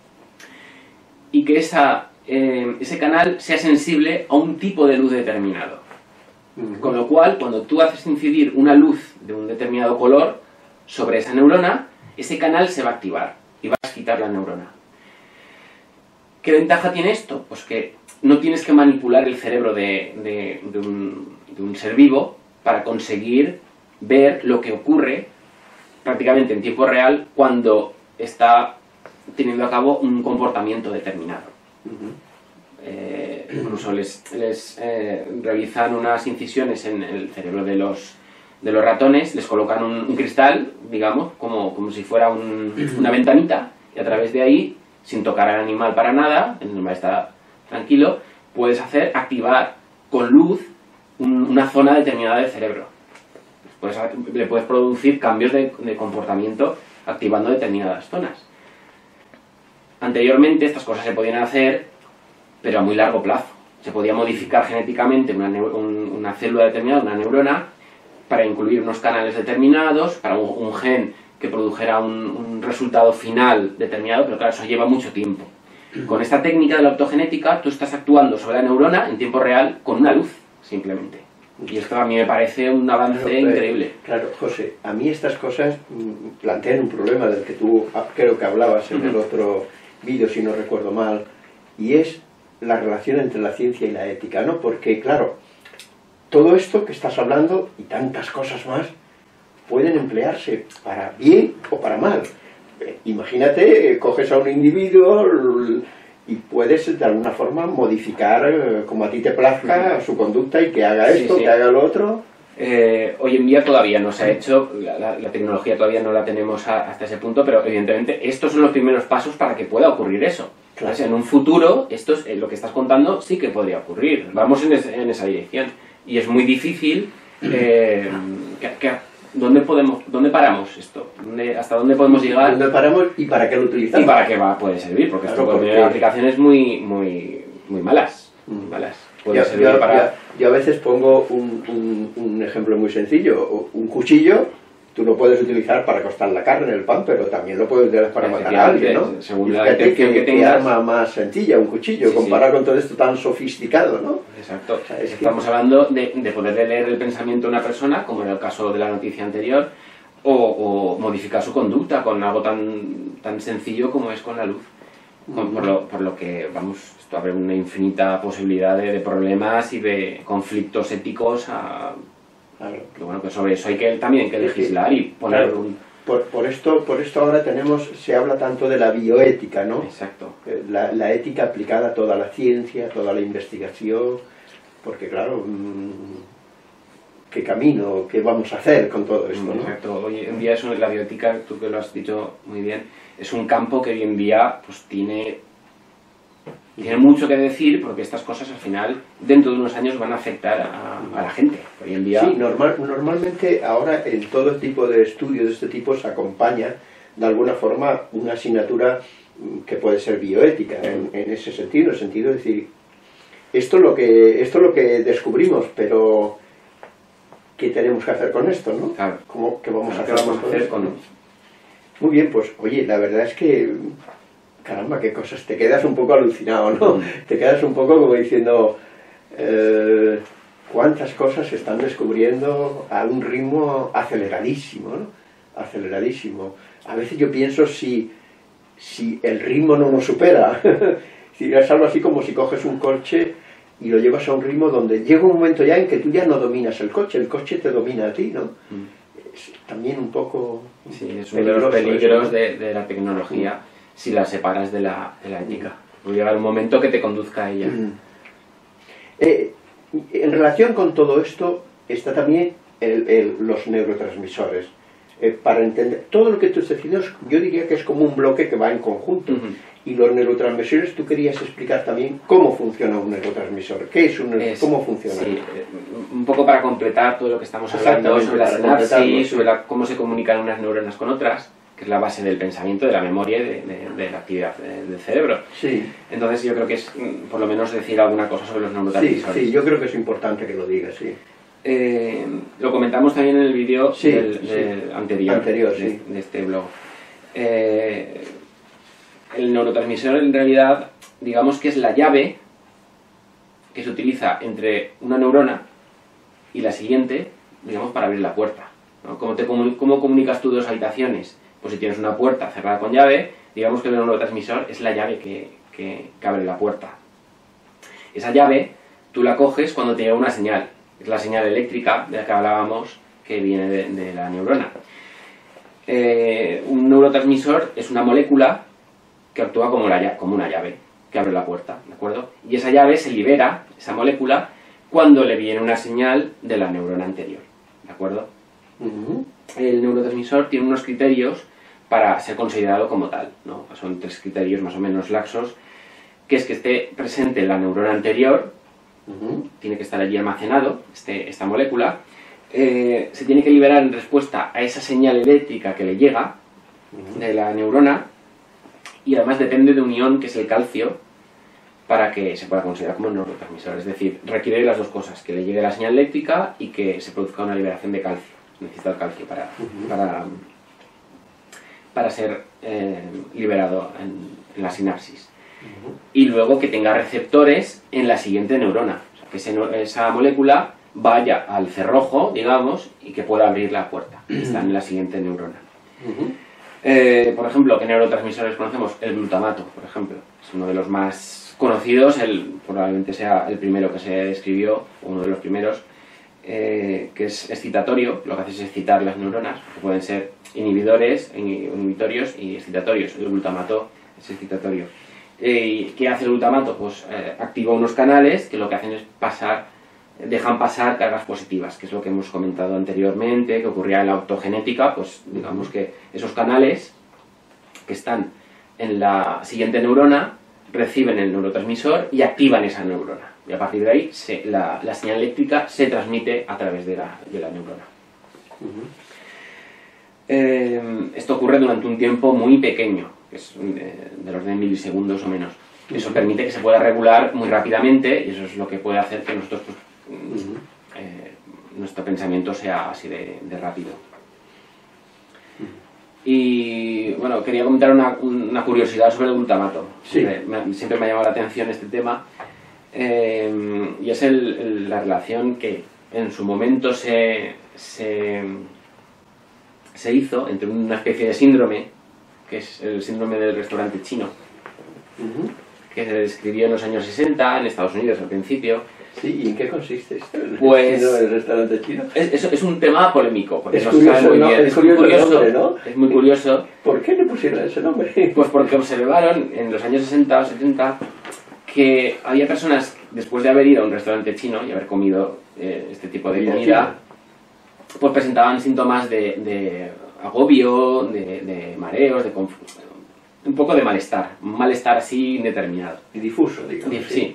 [SPEAKER 2] y que esa, eh, ese canal sea sensible a un tipo de luz determinado. Con lo cual, cuando tú haces incidir una luz de un determinado color sobre esa neurona, ese canal se va a activar y va a excitar la neurona. ¿Qué ventaja tiene esto? Pues que no tienes que manipular el cerebro de, de, de, un, de un ser vivo para conseguir ver lo que ocurre prácticamente en tiempo real cuando está teniendo a cabo un comportamiento determinado. Uh-huh. Eh, incluso les, les eh, realizan unas incisiones en el cerebro de los, de los ratones, les colocan un, un cristal, digamos, como, como si fuera un, una ventanita, y a través de ahí, sin tocar al animal para nada, el animal está tranquilo, puedes hacer activar con luz un, una zona determinada del cerebro. Puedes, le puedes producir cambios de, de comportamiento activando determinadas zonas. Anteriormente estas cosas se podían hacer, pero a muy largo plazo. se podía modificar genéticamente una, un, una célula determinada, una neurona, para incluir unos canales determinados, para un, un gen que produjera un, un resultado final determinado, pero claro, eso lleva mucho tiempo. Con esta técnica de la optogenética, tú estás actuando sobre la neurona en tiempo real con una luz, simplemente. Y esto a mí me parece un avance
[SPEAKER 1] claro,
[SPEAKER 2] increíble.
[SPEAKER 1] Eh, claro, José, a mí estas cosas mm, plantean un problema del que tú creo que hablabas en el otro vídeo, si no recuerdo mal, y es la relación entre la ciencia y la ética, ¿no? Porque, claro, todo esto que estás hablando y tantas cosas más pueden emplearse para bien o para mal. Eh, imagínate, coges a un individuo y puedes de alguna forma modificar eh, como a ti te plazca uh-huh. su conducta y que haga esto, sí, sí. que haga lo otro.
[SPEAKER 2] Eh, hoy en día todavía no se ha hecho, la, la, la tecnología todavía no la tenemos a, hasta ese punto, pero evidentemente estos son los primeros pasos para que pueda ocurrir eso. Claro. Entonces, en un futuro, esto es, eh, lo que estás contando sí que podría ocurrir. Vamos en, es, en esa dirección. Y es muy difícil... Eh, que, que, ¿Dónde podemos, dónde paramos esto? ¿Dónde, ¿Hasta dónde podemos llegar?
[SPEAKER 1] ¿Dónde paramos y para qué lo utilizamos?
[SPEAKER 2] Y para qué va, puede servir, porque claro, esto puede tener aplicaciones muy, muy, muy malas. Muy malas. Puede
[SPEAKER 1] yo,
[SPEAKER 2] servir
[SPEAKER 1] yo,
[SPEAKER 2] para...
[SPEAKER 1] yo, yo a veces pongo un, un, un ejemplo muy sencillo. Un cuchillo, tú lo puedes utilizar para cortar la carne, el pan, pero también lo puedes utilizar para matar a alguien, ¿no?
[SPEAKER 2] Según
[SPEAKER 1] y
[SPEAKER 2] la intención que,
[SPEAKER 1] que
[SPEAKER 2] tengas...
[SPEAKER 1] Qué arma más sencilla, un cuchillo, sí, comparado sí. con todo esto tan sofisticado, ¿no?
[SPEAKER 2] Exacto. O sea, es Estamos que... hablando de, de poder leer el pensamiento de una persona, como en el caso de la noticia anterior, O, o modificar su conducta con algo tan, tan sencillo como es con la luz. Con, por, lo, por lo que, vamos, esto abre una infinita posibilidad de, de problemas y de conflictos éticos. A, claro. Que, bueno, que sobre eso hay que también hay que legislar y poner...
[SPEAKER 1] Claro. Un... Por, por, esto, por esto ahora tenemos, se habla tanto de la bioética, ¿no?
[SPEAKER 2] Exacto.
[SPEAKER 1] La, la ética aplicada a toda la ciencia, a toda la investigación, porque claro... Mmm, qué camino, qué vamos a hacer con todo esto, ¿no?
[SPEAKER 2] Exacto. Hoy en día es una, la bioética, tú que lo has dicho muy bien, es un campo que hoy en día pues tiene, tiene mucho que decir, porque estas cosas al final, dentro de unos años, van a afectar a, a la gente. Hoy en día...
[SPEAKER 1] Sí, normal, normalmente ahora en todo tipo de estudios de este tipo se acompaña de alguna forma una asignatura que puede ser bioética, en, en ese sentido, en el sentido de decir, esto es lo que, esto es lo que descubrimos, pero... ¿qué tenemos que hacer con esto, no?
[SPEAKER 2] Claro.
[SPEAKER 1] ¿Cómo, ¿Qué vamos
[SPEAKER 2] claro,
[SPEAKER 1] a hacer,
[SPEAKER 2] vamos
[SPEAKER 1] con,
[SPEAKER 2] a hacer
[SPEAKER 1] esto?
[SPEAKER 2] con
[SPEAKER 1] Muy bien, pues, oye, la verdad es que, caramba, qué cosas, te quedas un poco alucinado, ¿no? Mm. Te quedas un poco como diciendo, eh, cuántas cosas se están descubriendo a un ritmo aceleradísimo, ¿no? Aceleradísimo. A veces yo pienso si, si el ritmo no nos supera, si es algo así como si coges un coche y lo llevas a un ritmo donde llega un momento ya en que tú ya no dominas el coche, el coche te domina a ti, ¿no? Mm. Es también un poco...
[SPEAKER 2] Sí, es uno de los peligros eso, ¿no? de, de la tecnología, mm. si la separas de la, de la ética. Mm. Puede llegar un momento que te conduzca a ella. Mm.
[SPEAKER 1] Eh, en relación con todo esto está también el, el, los neurotransmisores. Eh, para entender todo lo que tú estás diciendo, yo diría que es como un bloque que va en conjunto. Uh-huh. Y los neurotransmisores, tú querías explicar también cómo funciona un neurotransmisor. ¿Qué es un neurotransmisor? ¿Cómo funciona?
[SPEAKER 2] Sí, un poco para completar todo lo que estamos hablando sobre la sinapsis, sobre la, cómo se comunican unas neuronas con otras, que es la base del pensamiento, de la memoria y de, de, de la actividad del cerebro.
[SPEAKER 1] Sí.
[SPEAKER 2] Entonces yo creo que es, por lo menos, decir alguna cosa sobre los neurotransmisores.
[SPEAKER 1] Sí, sí, yo creo que es importante que lo digas, sí.
[SPEAKER 2] Eh, lo comentamos también en el vídeo
[SPEAKER 1] sí,
[SPEAKER 2] del,
[SPEAKER 1] sí.
[SPEAKER 2] del anterior,
[SPEAKER 1] anterior
[SPEAKER 2] de,
[SPEAKER 1] sí.
[SPEAKER 2] de este blog. Eh, el neurotransmisor en realidad, digamos que es la llave que se utiliza entre una neurona y la siguiente, digamos, para abrir la puerta, ¿no? ¿Cómo, te comun ¿Cómo comunicas tú dos habitaciones? Pues si tienes una puerta cerrada con llave, digamos que el neurotransmisor es la llave que, que, que abre la puerta. Esa llave tú la coges cuando te llega una señal. Es la señal eléctrica de la que hablábamos, que viene de, de la neurona. Eh, un neurotransmisor es una molécula que actúa como, la, como una llave, que abre la puerta, ¿de acuerdo? Y esa llave se libera, esa molécula, cuando le viene una señal de la neurona anterior, ¿de acuerdo? Uh-huh. El neurotransmisor tiene unos criterios para ser considerado como tal, ¿no? Son tres criterios más o menos laxos, que es que esté presente la neurona anterior. Uh-huh. Tiene que estar allí almacenado este, esta molécula, eh, se tiene que liberar en respuesta a esa señal eléctrica que le llega uh-huh. de la neurona, y además depende de un ion que es el calcio para que se pueda considerar como neurotransmisor. Es decir, requiere las dos cosas, que le llegue la señal eléctrica y que se produzca una liberación de calcio. Necesita el calcio para, uh-huh. para, para ser eh, liberado en, en la sinapsis. Uh-huh. Y luego que tenga receptores en la siguiente neurona. O sea, que ese, esa molécula vaya al cerrojo, digamos, y que pueda abrir la puerta. Uh-huh. Está en la siguiente neurona. Uh-huh. eh, por ejemplo, ¿qué neurotransmisores conocemos? El glutamato, por ejemplo. Es uno de los más conocidos, el, probablemente sea el primero que se describió, uno de los primeros, eh, que es excitatorio. Lo que hace es excitar las neuronas, que pueden ser inhibidores, inhibitorios y excitatorios. El glutamato es excitatorio. Eh, ¿Qué hace el glutamato? Pues eh, activa unos canales que lo que hacen es pasar, dejan pasar cargas positivas, que es lo que hemos comentado anteriormente, que ocurría en la optogenética. Pues digamos que esos canales que están en la siguiente neurona reciben el neurotransmisor y activan esa neurona. Y a partir de ahí se, la, la señal eléctrica se transmite a través de la, de la neurona. Uh-huh. eh, esto ocurre durante un tiempo muy pequeño, que es eh, del orden de milisegundos o menos. Uh-huh. Eso permite que se pueda regular muy rápidamente y eso es lo que puede hacer que nosotros, pues, uh-huh. eh, nuestro pensamiento sea así de, de rápido. Y bueno, quería comentar una, una curiosidad sobre el glutamato.
[SPEAKER 1] Sí.
[SPEAKER 2] Siempre, me, siempre me ha llamado la atención este tema. Eh, y es el, el, la relación que en su momento se, se, se hizo entre una especie de síndrome, que es el síndrome del restaurante chino, uh-huh. que se describió en los años sesenta en Estados Unidos al principio.
[SPEAKER 1] Sí, ¿y en qué consiste esto?
[SPEAKER 2] Pues,
[SPEAKER 1] ¿El restaurante chino?
[SPEAKER 2] Es, es, es un tema polémico, porque
[SPEAKER 1] es
[SPEAKER 2] no
[SPEAKER 1] curioso,
[SPEAKER 2] se sabe muy
[SPEAKER 1] ¿no?
[SPEAKER 2] bien.
[SPEAKER 1] Es,
[SPEAKER 2] es
[SPEAKER 1] curioso,
[SPEAKER 2] muy curioso,
[SPEAKER 1] nombre, ¿no?
[SPEAKER 2] Es muy curioso.
[SPEAKER 1] ¿Por qué le pusieron ese nombre?
[SPEAKER 2] Pues porque observaron en los años sesenta o setenta que había personas, después de haber ido a un restaurante chino y haber comido eh, este tipo de comida, pues presentaban síntomas de, de agobio, de, de mareos, de confusión, un poco de malestar, un malestar así indeterminado.
[SPEAKER 1] Y difuso, digamos.
[SPEAKER 2] Sí. sí.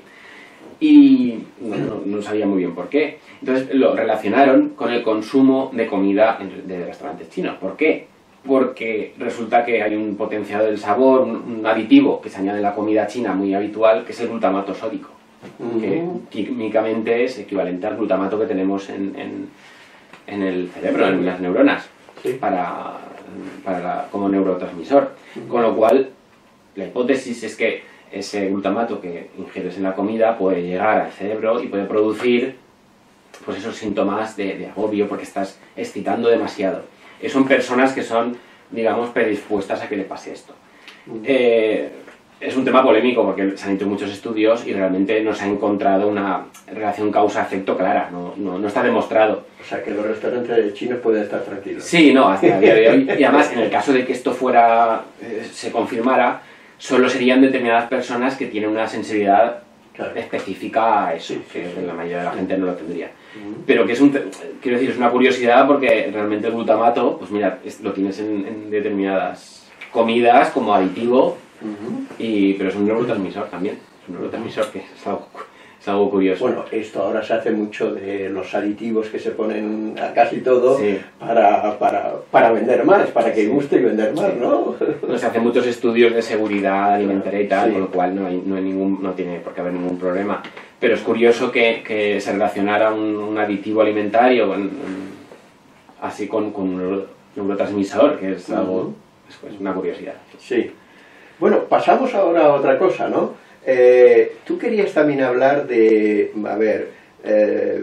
[SPEAKER 2] Y no, no, no sabía muy bien por qué. Entonces lo relacionaron con el consumo de comida de restaurantes chinos. ¿Por qué? Porque resulta que hay un potenciador del sabor, un, un aditivo que se añade en la comida china muy habitual, que es el glutamato sódico, uh-huh. que químicamente es equivalente al glutamato que tenemos en, en, en el cerebro, en las neuronas, sí. para, para la, como neurotransmisor. Uh-huh. Con lo cual, la hipótesis es que ese glutamato que ingieres en la comida puede llegar al cerebro y puede producir pues esos síntomas de, de agobio porque estás excitando demasiado. Y son personas que son, digamos, predispuestas a que le pase esto. Uh-huh. eh, es un tema polémico porque se han hecho muchos estudios y realmente no se ha encontrado una relación causa-efecto clara, no, no, no está demostrado.
[SPEAKER 1] O sea, que los restaurantes chinos pueden estar tranquilos.
[SPEAKER 2] Sí, no, hasta el día de hoy. Y además, en el caso de que esto fuera, eh, se confirmara, solo serían determinadas personas que tienen una sensibilidad claro. específica a eso, sí, que sí, la mayoría de la gente no lo tendría. Uh-huh. Pero que es un, quiero decir, es una curiosidad porque realmente el glutamato, pues mira, es, lo tienes en, en determinadas comidas como aditivo, uh-huh. y, pero es un neurotransmisor también, es un neurotransmisor que es algo, es algo curioso.
[SPEAKER 1] Bueno, esto ahora se hace mucho de los aditivos que se ponen a casi todo
[SPEAKER 2] sí.
[SPEAKER 1] para, para, para vender más, para que sí. guste y vender más, sí. ¿no?
[SPEAKER 2] No, se hacen muchos estudios de seguridad alimentaria y tal, sí. con lo cual no, hay, no, hay ningún, no tiene por qué haber ningún problema. Pero es curioso que, que se relacionara un, un aditivo alimentario con, así con, con un neurotransmisor, que es algo, uh-huh. es, pues, una curiosidad.
[SPEAKER 1] Sí. Bueno, pasamos ahora a otra cosa, ¿no? Eh, tú querías también hablar de, a ver, eh,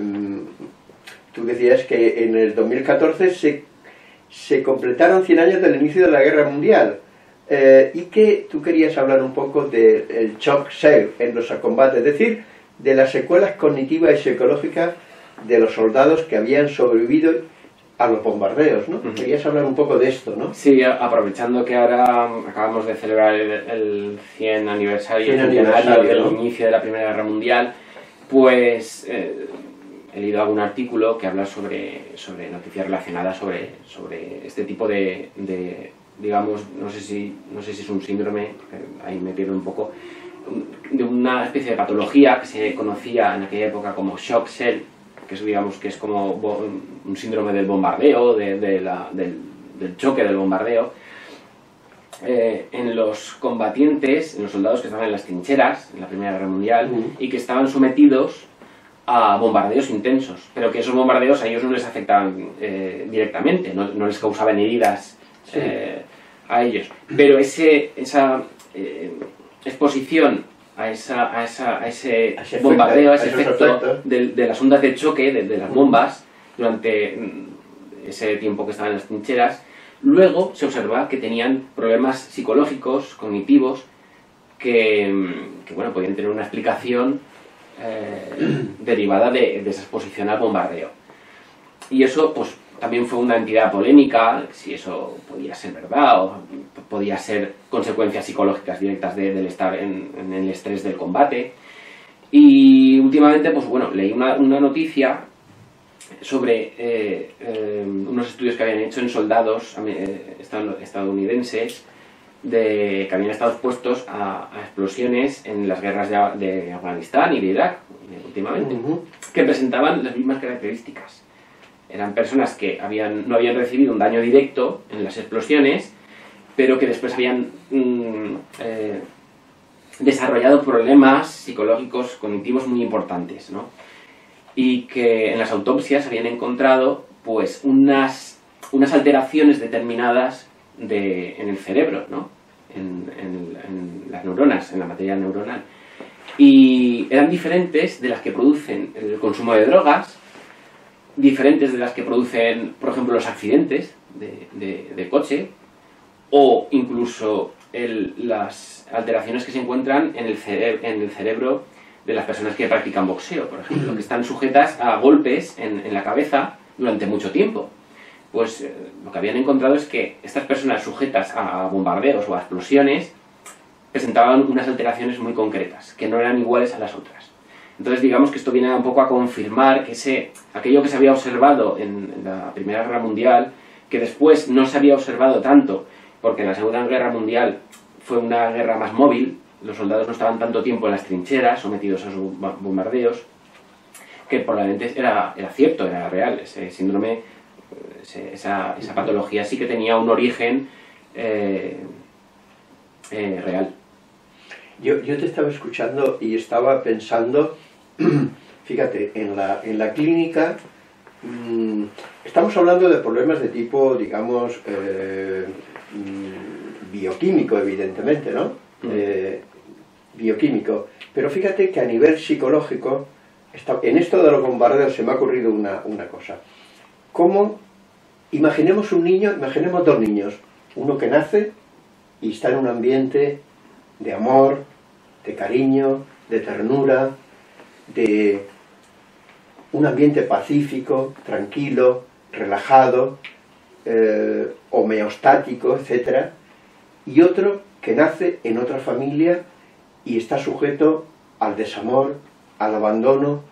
[SPEAKER 1] tú decías que en el dos mil catorce se, se completaron cien años del inicio de la Guerra Mundial, eh, y que tú querías hablar un poco del shock cell en los combates, es decir, de las secuelas cognitivas y psicológicas de los soldados que habían sobrevivido a los bombardeos, ¿no? Uh-huh. Querías hablar un poco de esto, ¿no?
[SPEAKER 2] Sí, aprovechando que ahora acabamos de celebrar el, el cien aniversario,
[SPEAKER 1] cien aniversario
[SPEAKER 2] del
[SPEAKER 1] ¿no?
[SPEAKER 2] inicio de la Primera Guerra Mundial, pues eh, he leído algún artículo que habla sobre, sobre noticias relacionadas sobre, sobre este tipo de, de, digamos, no sé si, no sé si es un síndrome, ahí me pierdo un poco, de una especie de patología que se conocía en aquella época como shock cell, que es, digamos, que es como un síndrome del bombardeo, de, de la, del, del choque del bombardeo, eh, en los combatientes, en los soldados que estaban en las trincheras en la Primera Guerra Mundial
[SPEAKER 1] Mm.
[SPEAKER 2] y que estaban sometidos a bombardeos intensos, pero que esos bombardeos a ellos no les afectaban eh, directamente, no, no les causaban heridas
[SPEAKER 1] Sí.
[SPEAKER 2] eh, a ellos. Pero ese, esa eh, exposición a, esa, a, esa, a ese,
[SPEAKER 1] A ese
[SPEAKER 2] bombardeo, a ese
[SPEAKER 1] efecto, a esos
[SPEAKER 2] efecto
[SPEAKER 1] efectos.
[SPEAKER 2] de, de las ondas de choque, de, de las bombas, durante mm, ese tiempo que estaban en las trincheras, luego se observa que tenían problemas psicológicos, cognitivos, que, mm, que bueno, podían tener una explicación eh, derivada de, de esa exposición al bombardeo. Y eso, pues, también fue una entidad polémica, si eso podía ser verdad o podía ser consecuencias psicológicas directas de, del estar en, en el estrés del combate. Y últimamente, pues bueno, leí una, una noticia sobre eh, eh, unos estudios que habían hecho en soldados eh, estadounidenses de, que habían estado expuestos a, a explosiones en las guerras de, de Afganistán y de Irak, últimamente,
[SPEAKER 1] Uh-huh.
[SPEAKER 2] que presentaban las mismas características. Eran personas que habían, no habían recibido un daño directo en las explosiones, pero que después habían mm, eh, desarrollado problemas psicológicos, cognitivos muy importantes, ¿no? Y que en las autopsias habían encontrado pues unas, unas alteraciones determinadas de, en el cerebro, ¿no? en, en, en las neuronas, en la materia neuronal. Y eran diferentes de las que producen el consumo de drogas, diferentes de las que producen, por ejemplo, los accidentes de, de, de coche, o incluso el, las alteraciones que se encuentran en el, cere en el cerebro de las personas que practican boxeo, por ejemplo, que están sujetas a golpes en, en la cabeza durante mucho tiempo. Pues eh, lo que habían encontrado es que estas personas sujetas a bombardeos o a explosiones presentaban unas alteraciones muy concretas, que no eran iguales a las otras. Entonces digamos que esto viene un poco a confirmar que ese, aquello que se había observado en, en la Primera Guerra Mundial, que después no se había observado tanto, porque en la Segunda Guerra Mundial fue una guerra más móvil, los soldados no estaban tanto tiempo en las trincheras, sometidos a esos bombardeos, que probablemente era, era cierto, era real. Ese síndrome, ese, esa, esa patología sí que tenía un origen eh, eh, real.
[SPEAKER 1] Yo, yo te estaba escuchando y estaba pensando, fíjate, en la, en la clínica mmm, estamos hablando de problemas de tipo, digamos, eh, mmm, bioquímico, evidentemente, ¿no? Mm. Eh, bioquímico. Pero fíjate que a nivel psicológico, está, en esto de los bombardeos se me ha ocurrido una, una cosa. ¿Cómo? Imaginemos un niño, imaginemos dos niños, uno que nace y está en un ambiente de amor, de cariño, de ternura, de un ambiente pacífico, tranquilo, relajado, eh, homeostático, etcétera, y otro que nace en otra familia y está sujeto al desamor, al abandono,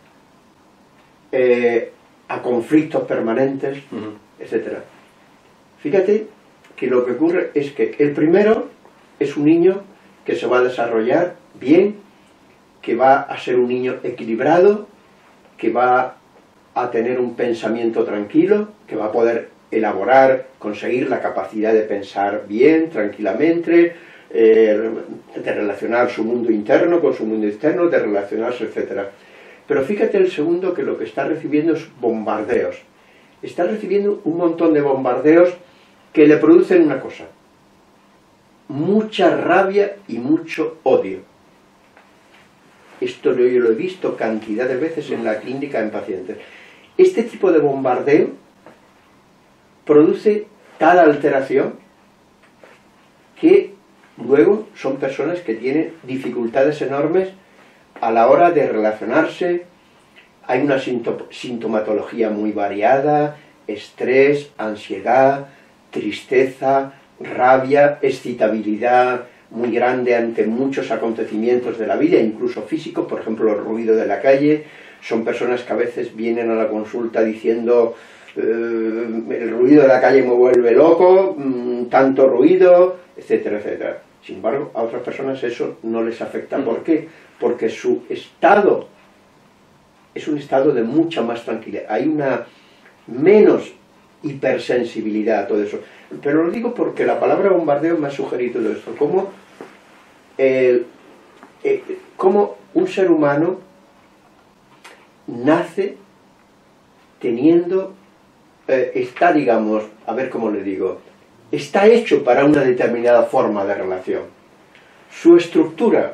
[SPEAKER 1] eh, a conflictos permanentes, uh-huh. etcétera. Fíjate que lo que ocurre es que el primero es un niño que se va a desarrollar bien, que va a ser un niño equilibrado, que va a tener un pensamiento tranquilo, que va a poder elaborar, conseguir la capacidad de pensar bien, tranquilamente, eh, de relacionar su mundo interno con su mundo externo, de relacionarse, etcétera. Pero fíjate el segundo, que lo que está recibiendo es bombardeos. Está recibiendo un montón de bombardeos que le producen una cosa: mucha rabia y mucho odio. Esto yo lo he visto cantidad de veces en la clínica en pacientes. Este tipo de bombardeo produce tal alteración que luego son personas que tienen dificultades enormes a la hora de relacionarse. Hay una sintomatología muy variada: estrés, ansiedad, tristeza, rabia, excitabilidad muy grande ante muchos acontecimientos de la vida, incluso físicos, por ejemplo el ruido de la calle. Son personas que a veces vienen a la consulta diciendo eh, el ruido de la calle me vuelve loco, mmm, tanto ruido, etcétera, etcétera. Sin embargo, a otras personas eso no les afecta. ¿Por qué? Porque su estado es un estado de mucha más tranquilidad. Hay una menos hipersensibilidad, todo eso. Pero lo digo porque la palabra bombardeo me ha sugerido todo esto. Cómo, eh, eh, cómo un ser humano nace teniendo, eh, está, digamos, a ver cómo le digo, está hecho para una determinada forma de relación. Su estructura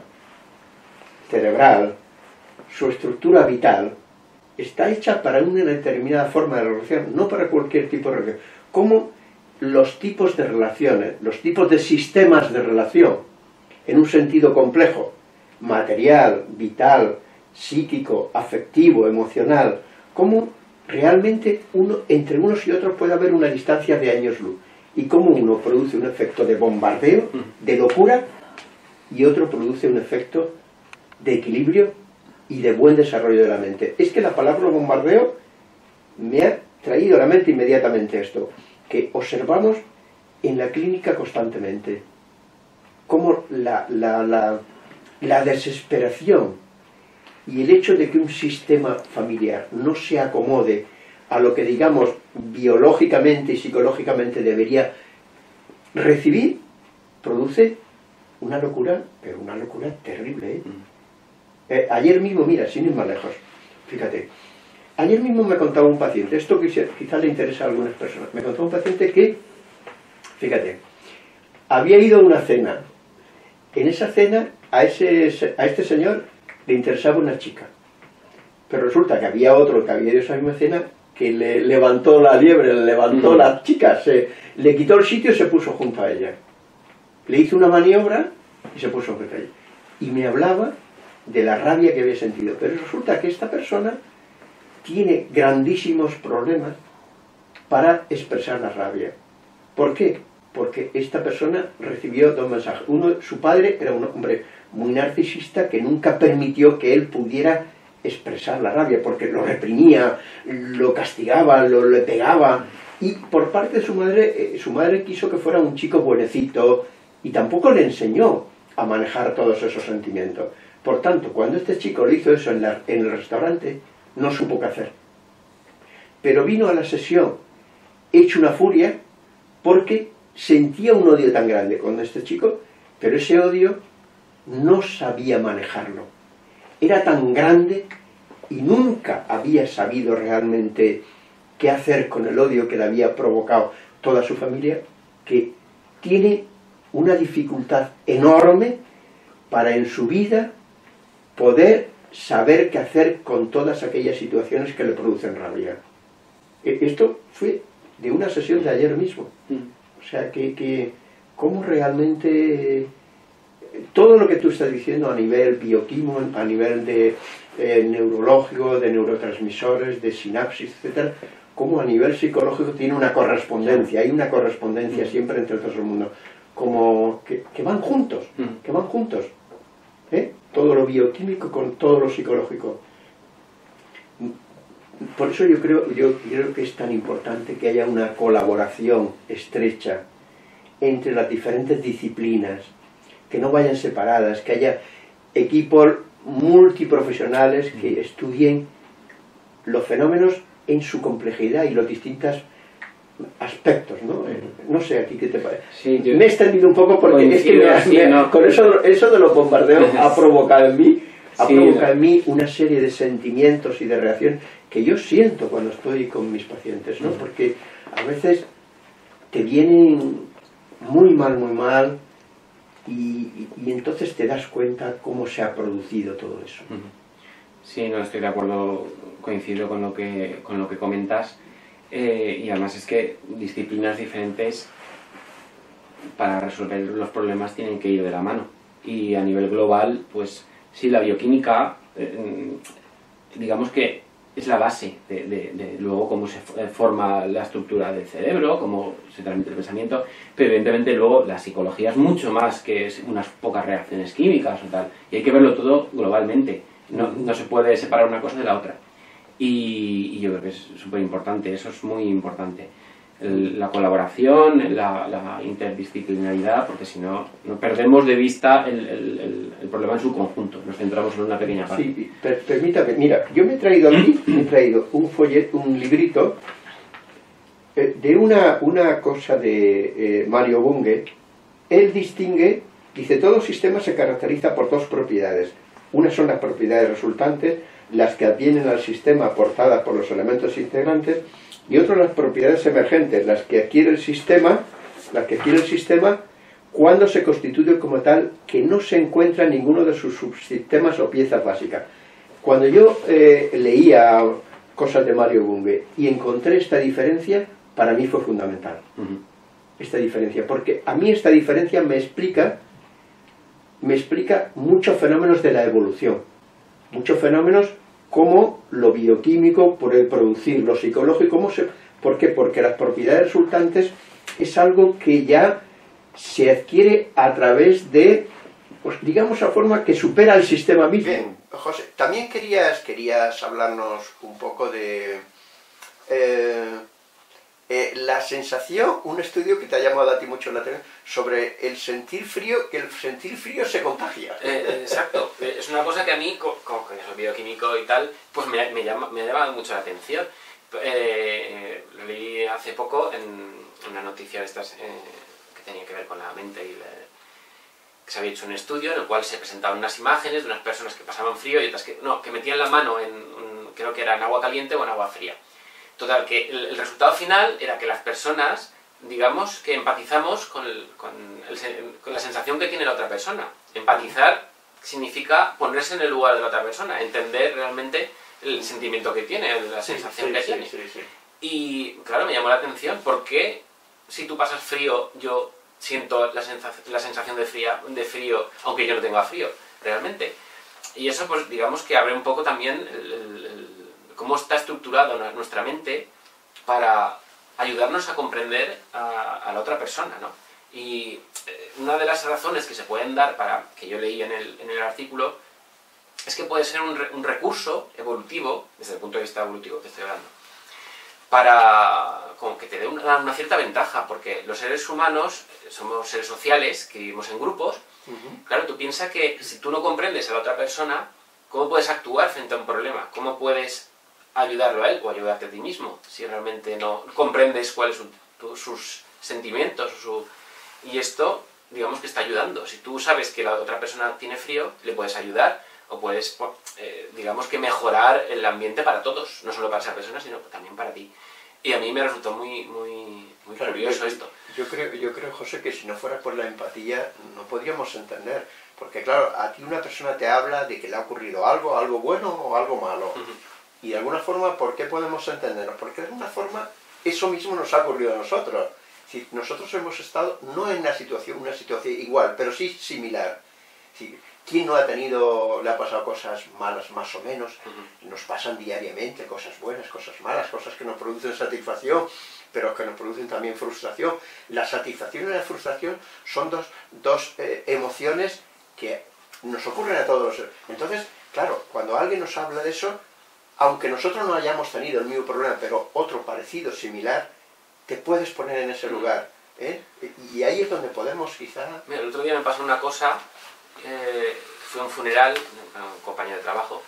[SPEAKER 1] cerebral, su estructura vital, está hecha para una determinada forma de relación, no para cualquier tipo de relación. Como los tipos de relaciones, los tipos de sistemas de relación, en un sentido complejo, material, vital, psíquico, afectivo, emocional, cómo realmente uno, entre unos y otros puede haber una distancia de años luz, y cómo uno produce un efecto de bombardeo, de locura, y otro produce un efecto de equilibrio y de buen desarrollo de la mente. Es que la palabra bombardeo me ha traído a la mente inmediatamente esto, que observamos en la clínica constantemente, cómo la, la, la, la desesperación y el hecho de que un sistema familiar no se acomode a lo que, digamos, biológicamente y psicológicamente debería recibir, produce una locura, pero una locura terrible, ¿eh? Eh, ayer mismo, mira, sin ir más lejos, fíjate, ayer mismo me contaba un paciente, esto quizá, quizá le interesa a algunas personas, me contaba un paciente que, fíjate, había ido a una cena, en esa cena a, ese, a este señor le interesaba una chica, pero resulta que había otro que había ido a esa misma cena que le levantó la liebre, le levantó mm. la chica, se, le quitó el sitio y se puso junto a ella, le hizo una maniobra y se puso junto a ella, y me hablaba de la rabia que había sentido, pero resulta que esta persona tiene grandísimos problemas para expresar la rabia. ¿Por qué? Porque esta persona recibió dos mensajes. Uno, su padre era un hombre muy narcisista que nunca permitió que él pudiera expresar la rabia, porque lo reprimía, lo castigaba, lo le pegaba, y por parte de su madre, eh, su madre quiso que fuera un chico buenecito, y tampoco le enseñó a manejar todos esos sentimientos. Por tanto, cuando este chico le hizo eso en, la, en el restaurante, no supo qué hacer. Pero vino a la sesión hecho una furia porque sentía un odio tan grande con este chico, pero ese odio no sabía manejarlo. Era tan grande y nunca había sabido realmente qué hacer con el odio que le había provocado toda su familia, que tiene una dificultad enorme para en su vida poder saber qué hacer con todas aquellas situaciones que le producen rabia. Esto fue de una sesión de ayer mismo. O sea, que, que cómo realmente todo lo que tú estás diciendo a nivel bioquímico, a nivel de eh, neurológico, de neurotransmisores, de sinapsis, etcétera, cómo a nivel psicológico tiene una correspondencia, hay una correspondencia siempre entre todo el mundo, como que, que van juntos, que van juntos. ¿Eh? Todo lo bioquímico con todo lo psicológico. Por eso yo creo, yo creo que es tan importante que haya una colaboración estrecha entre las diferentes disciplinas, que no vayan separadas, que haya equipos multiprofesionales que estudien los fenómenos en su complejidad y los distintos aspectos, ¿no? Eh, no sé, ¿a ti qué te parece? Sí, yo... Me he extendido un poco porque es que me, sí, me, no. con eso, eso de los bombardeos ha provocado en mí, ha sí, provocado no. en mí una serie de sentimientos y de reacciones que yo siento cuando estoy con mis pacientes, ¿no? Porque a veces te vienen muy mal, muy mal, y, y, y entonces te das cuenta cómo se ha producido todo eso.
[SPEAKER 2] Sí, no estoy de acuerdo, coincido con lo que, con lo que comentas. Eh, y además es que disciplinas diferentes para resolver los problemas tienen que ir de la mano, y a nivel global, pues sí, la bioquímica eh, digamos que es la base de, de, de luego cómo se forma la estructura del cerebro, cómo se transmite el pensamiento, pero evidentemente luego la psicología es mucho más que unas pocas reacciones químicas o tal, y hay que verlo todo globalmente, no, no se puede separar una cosa de la otra. Y, y yo creo que es súper importante, eso es muy importante. El, la colaboración, la, la interdisciplinaridad, porque si no, no perdemos de vista el, el, el, el problema en su conjunto, nos centramos en una pequeña parte.
[SPEAKER 1] Sí, per, permítame, mira, yo me he traído aquí, me he traído un folleto, un librito eh, de una, una cosa de eh, Mario Bunge, él distingue, dice, todo sistema se caracteriza por dos propiedades. Una son las propiedades resultantes, las que advienen al sistema aportadas por los elementos integrantes, y otra las propiedades emergentes, las que adquiere el sistema, las que adquiere el sistema cuando se constituye como tal, que no se encuentra en ninguno de sus subsistemas o piezas básicas. Cuando yo eh, leía cosas de Mario Bunge y encontré esta diferencia, para mí fue fundamental. Uh-huh. Esta diferencia, porque a mí esta diferencia me explica me explica muchos fenómenos de la evolución, muchos fenómenos como lo bioquímico por el producir, lo psicológico, ¿cómo se, ¿por qué? Porque las propiedades resultantes es algo que ya se adquiere a través de, pues digamos, a forma que supera el sistema mismo.
[SPEAKER 3] Bien, José, también querías, querías hablarnos un poco de eh, eh, la sensación, un estudio que te ha llamado a ti mucho la atención, sobre el sentir frío, que el sentir frío se contagia.
[SPEAKER 2] Eh, exacto, es una cosa que a mí, como con el bioquímico y tal, pues me, me, llama, me ha llamado mucho la atención. Eh, lo leí hace poco en una noticia de estas... Eh, tenía que ver con la mente y la, que se había hecho un estudio en el cual se presentaban unas imágenes de unas personas que pasaban frío y otras que no, que metían la mano en, un, creo que era en agua caliente o en agua fría. Total, que el, el resultado final era que las personas, digamos, que empatizamos con, el, con, el, con la sensación que tiene la otra persona. Empatizar significa ponerse en el lugar de la otra persona, entender realmente el sentimiento que tiene, la sensación
[SPEAKER 3] sí, sí,
[SPEAKER 2] que
[SPEAKER 3] sí,
[SPEAKER 2] tiene.
[SPEAKER 3] Sí, sí.
[SPEAKER 2] Y claro, me llamó la atención porque si tú pasas frío, yo siento la, sensa la sensación de, fría, de frío, aunque yo no tenga frío, realmente. Y eso, pues digamos que abre un poco también el, el, el, cómo está estructurado nuestra mente para ayudarnos a comprender a, a la otra persona, ¿no? Y eh, una de las razones que se pueden dar, para que yo leí en el, en el artículo, es que puede ser un, re, un recurso evolutivo, desde el punto de vista evolutivo que estoy hablando, para como que te dé una, una cierta ventaja, porque los seres humanos somos seres sociales que vivimos en grupos. Uh-huh. Claro, tú piensas que si tú no comprendes a la otra persona, ¿cómo puedes actuar frente a un problema? ¿Cómo puedes ayudarlo a él o ayudarte a ti mismo si realmente no comprendes cuáles son tu, sus sentimientos? Su... Y esto, digamos que está ayudando. Si tú sabes que la otra persona tiene frío, le puedes ayudar o puedes, eh, digamos que mejorar el ambiente para todos, no solo para esa persona, sino también para ti. Y a mí me resultó muy, muy, muy claro, curioso
[SPEAKER 3] yo,
[SPEAKER 2] esto.
[SPEAKER 3] Yo creo, yo creo, José, que si no fuera por la empatía no podríamos entender. Porque claro, a ti una persona te habla de que le ha ocurrido algo, algo bueno o algo malo. Uh-huh. Y de alguna forma, ¿por qué podemos entendernos? Porque de alguna forma eso mismo nos ha ocurrido a nosotros. Es decir, nosotros hemos estado no en una situación, una situación igual, pero sí similar. Es decir, ¿quién no ha tenido, le ha pasado cosas malas más o menos? Uh-huh. Nos pasan diariamente cosas buenas, cosas malas, cosas que nos producen satisfacción, pero que nos producen también frustración. La satisfacción y la frustración son dos, dos eh, emociones que nos ocurren a todos. Entonces, claro, cuando alguien nos habla de eso, aunque nosotros no hayamos tenido el mismo problema, pero otro parecido, similar, te puedes poner en ese lugar, ¿eh? Y ahí es donde podemos quizá...
[SPEAKER 2] Mira, el otro día me pasó una cosa, eh, fue a un funeral, un compañero de trabajo,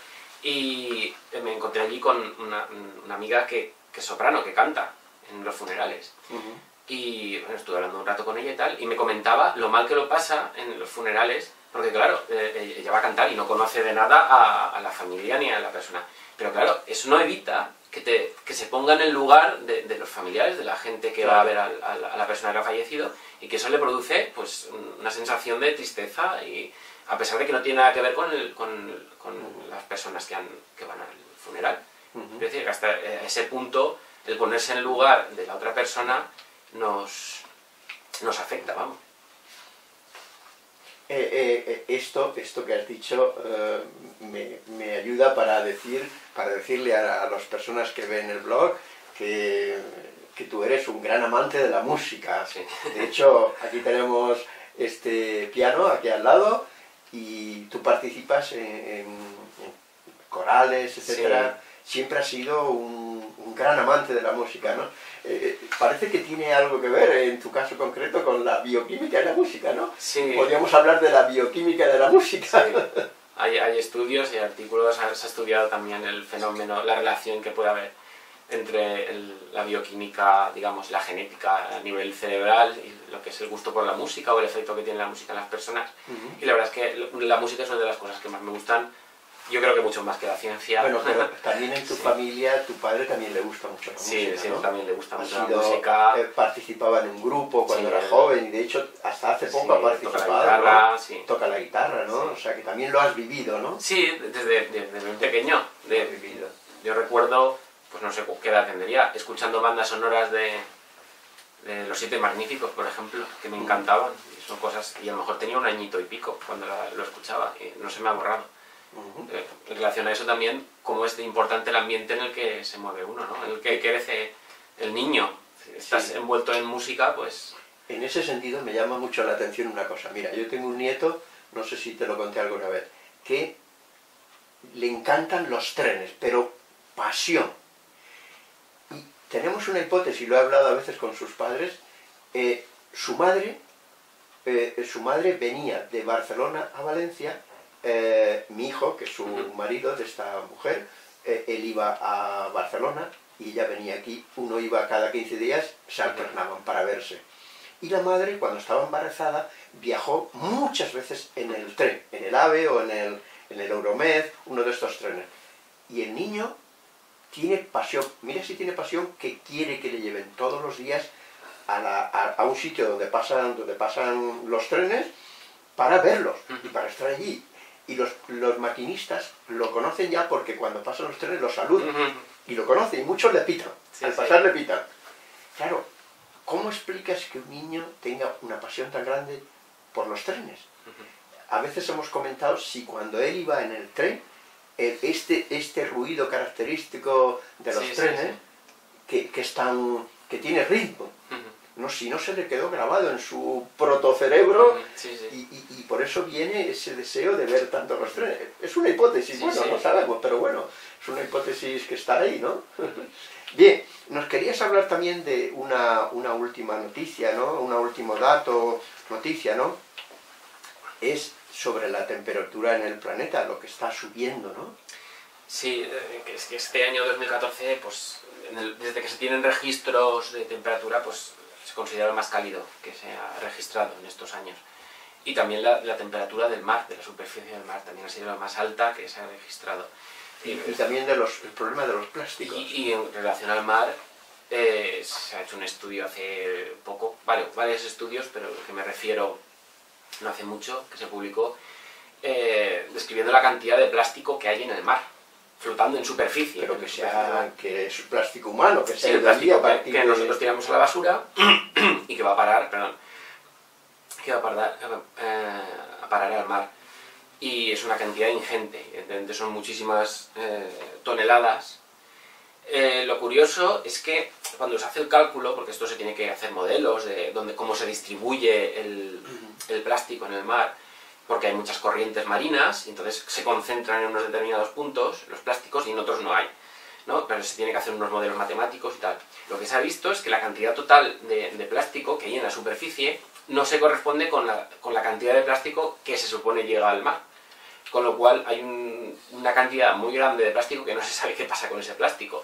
[SPEAKER 2] y me encontré allí con una, una amiga que, que es soprano, que canta en los funerales. Uh-huh. Y bueno, estuve hablando un rato con ella y tal, y me comentaba lo mal que lo pasa en los funerales, porque claro, eh, ella va a cantar y no conoce de nada a, a la familia ni a la persona. Pero claro, eso no evita que, te, que se ponga en el lugar de, de los familiares, de la gente que claro. va a ver a, a, a la persona que ha fallecido, y que eso le produce pues una sensación de tristeza, y a pesar de que no tiene nada que ver con, el, con, con uh-huh. las personas que, han, que van al funeral. Uh-huh. Es decir, que hasta ese punto, el ponerse en el lugar de la otra persona nos, nos afecta, vamos.
[SPEAKER 3] Eh, eh, esto, esto que has dicho eh, me, me ayuda para decir, para decirle a, a las personas que ven el blog que, que tú eres un gran amante de la música.
[SPEAKER 2] Sí.
[SPEAKER 3] De hecho, aquí tenemos este piano aquí al lado y tú participas en, en, en corales, etcétera. Sí. Siempre has sido un, un gran amante de la música, ¿no? Eh, parece que tiene algo que ver, en tu caso concreto, con la bioquímica de la música, ¿no?
[SPEAKER 2] Sí.
[SPEAKER 3] Podríamos hablar de la bioquímica de la música.
[SPEAKER 2] Sí. Hay, hay estudios y artículos, se ha estudiado también el fenómeno, la relación que puede haber entre el, la bioquímica, digamos, la genética a nivel cerebral y lo que es el gusto por la música o el efecto que tiene la música en las personas. Uh-huh. Y la verdad es que la música es una de las cosas que más me gustan. Yo creo que mucho más que la ciencia.
[SPEAKER 3] Bueno, pero también en tu sí. familia, tu padre también le gusta mucho la
[SPEAKER 2] sí,
[SPEAKER 3] música,
[SPEAKER 2] sí,
[SPEAKER 3] ¿no?
[SPEAKER 2] también le gusta
[SPEAKER 3] ha
[SPEAKER 2] mucho
[SPEAKER 3] sido,
[SPEAKER 2] la música.
[SPEAKER 3] Eh, participaba en un grupo cuando
[SPEAKER 2] sí,
[SPEAKER 3] era joven y de hecho hasta hace poco
[SPEAKER 2] sí,
[SPEAKER 3] ha participado.
[SPEAKER 2] Toca la guitarra,
[SPEAKER 3] ¿no?
[SPEAKER 2] sí.
[SPEAKER 3] Toca la guitarra, ¿no? Sí. O sea que también lo has vivido, ¿no?
[SPEAKER 2] Sí, desde, desde muy pequeño. De, vivido. Yo recuerdo, pues no sé qué edad tendría, escuchando bandas sonoras de, de Los Siete Magníficos, por ejemplo, que me encantaban. Y son cosas, y a lo mejor tenía un añito y pico cuando la, lo escuchaba y no se me ha borrado. Uh-huh. eh, en relación a eso también, cómo es importante el ambiente en el que se mueve uno, ¿no? En el que crece el niño. Si estás sí. envuelto en música, pues...
[SPEAKER 3] En ese sentido me llama mucho la atención una cosa. Mira, yo tengo un nieto, no sé si te lo conté alguna vez, que le encantan los trenes, pero pasión. Y tenemos una hipótesis, lo he hablado a veces con sus padres, eh, su madre, eh, su madre venía de Barcelona a Valencia. Eh, mi hijo, que es su marido de esta mujer, eh, él iba a Barcelona y ella venía aquí, uno iba cada quince días, se alternaban para verse. Y la madre, cuando estaba embarazada, viajó muchas veces en el tren, en el AVE o en el, en el Euromed, uno de estos trenes. Y el niño tiene pasión, mira si tiene pasión, que quiere que le lleven todos los días a, la, a, a un sitio donde pasan, donde pasan los trenes para verlos y para estar allí. Y los, los maquinistas lo conocen ya porque cuando pasan los trenes los saludan. Uh-huh. Y lo conocen, y muchos le pitan. Sí, Al pasar sí. le pitan. Claro, ¿cómo explicas que un niño tenga una pasión tan grande por los trenes? Uh-huh. A veces hemos comentado si cuando él iba en el tren, este, este ruido característico de los sí, trenes, sí, sí. Que, que, es tan, que tiene ritmo, uh-huh. no, si no se le quedó grabado en su protocerebro, uh-huh. sí, sí. Y, y, y por eso viene ese deseo de ver tanto los trenes. Es una hipótesis, sí, bueno, sí. no sabemos, pero bueno, es una hipótesis que está ahí, ¿no? Bien, nos querías hablar también de una, una última noticia, ¿no? Un último dato, noticia, ¿no? Es sobre la temperatura en el planeta, lo que está subiendo, ¿no?
[SPEAKER 2] Sí, es que este año dos mil catorce, pues, en el, desde que se tienen registros de temperatura, pues se considera el más cálido que se ha registrado en estos años. Y también la, la temperatura del mar, de la superficie del mar, también ha sido la más alta que se ha registrado.
[SPEAKER 3] Y, y también de los, el problema de los plásticos.
[SPEAKER 2] Y, y en relación al mar, eh, se ha hecho un estudio hace poco, vale, varios estudios, pero lo que me refiero no hace mucho, que se publicó, eh, describiendo la cantidad de plástico que hay en el mar, flotando en superficie.
[SPEAKER 3] Pero que sea, que es plástico humano, que sea
[SPEAKER 2] sí, el plástico que, que
[SPEAKER 3] de...
[SPEAKER 2] nosotros tiramos a la basura y que va a parar, perdón, que va a parar, eh, a parar al mar. Y es una cantidad ingente, evidentemente son muchísimas eh, toneladas. Eh, lo curioso es que cuando se hace el cálculo, porque esto se tiene que hacer modelos de dónde, cómo se distribuye el, el plástico en el mar, porque hay muchas corrientes marinas, y entonces se concentran en unos determinados puntos los plásticos y en otros no hay, ¿no? Pero se tiene que hacer unos modelos matemáticos y tal. Lo que se ha visto es que la cantidad total de, de plástico que hay en la superficie no se corresponde con la, con la cantidad de plástico que se supone llega al mar. Con lo cual hay un, una cantidad muy grande de plástico que no se sabe qué pasa con ese plástico.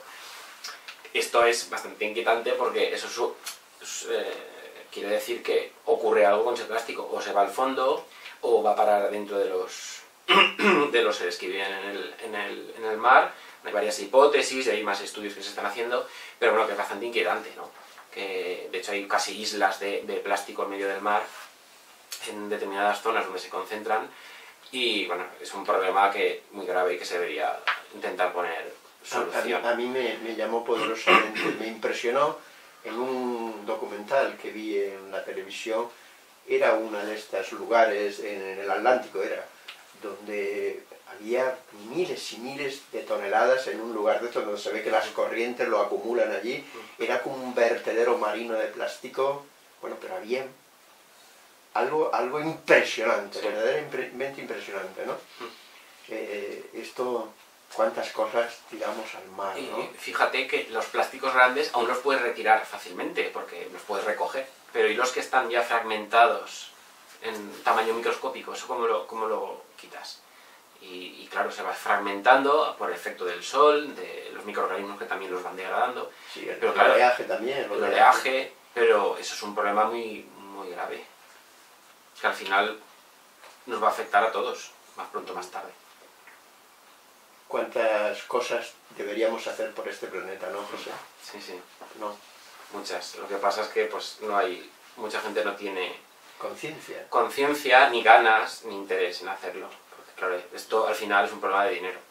[SPEAKER 2] Esto es bastante inquietante porque eso es, es, eh, quiere decir que ocurre algo con ese plástico. O se va al fondo o va a parar dentro de los, de los seres que viven en el, en, el, en el mar. Hay varias hipótesis y hay más estudios que se están haciendo, pero bueno, que es bastante inquietante, ¿no? Que de hecho hay casi islas de, de plástico en medio del mar, en determinadas zonas donde se concentran. Y bueno, es un problema que muy grave y que se debería intentar poner solución.
[SPEAKER 3] A, a mí, a mí me, me llamó poderosamente, me impresionó en un documental que vi en la televisión. Era uno de estos lugares, en el Atlántico era, donde había miles y miles de toneladas en un lugar de estos donde se ve que las corrientes lo acumulan allí. Era como un vertedero marino de plástico, bueno, pero había algo, algo impresionante, sí. Verdaderamente impresionante, ¿no? Mm. Eh, esto, cuántas cosas tiramos al mar, ¿no?
[SPEAKER 2] Y fíjate que los plásticos grandes aún los puedes retirar fácilmente, porque los puedes recoger, pero ¿y los que están ya fragmentados en tamaño microscópico? ¿Eso cómo lo, cómo lo quitas? Y, y claro, se va fragmentando por el efecto del sol, de los microorganismos que también los van degradando.
[SPEAKER 3] Sí, el,
[SPEAKER 2] pero,
[SPEAKER 3] el
[SPEAKER 2] claro,
[SPEAKER 3] oleaje también.
[SPEAKER 2] El oleaje, pero eso es un problema muy, muy grave, que al final nos va a afectar a todos, más pronto o más tarde.
[SPEAKER 3] ¿Cuántas cosas deberíamos hacer por este planeta, no, José?
[SPEAKER 2] Sí, sí.
[SPEAKER 3] No.
[SPEAKER 2] Muchas. Lo que pasa es que pues no hay, mucha gente no tiene
[SPEAKER 3] conciencia,
[SPEAKER 2] conciencia, ni ganas, ni interés en hacerlo. Porque claro, esto al final es un problema de dinero.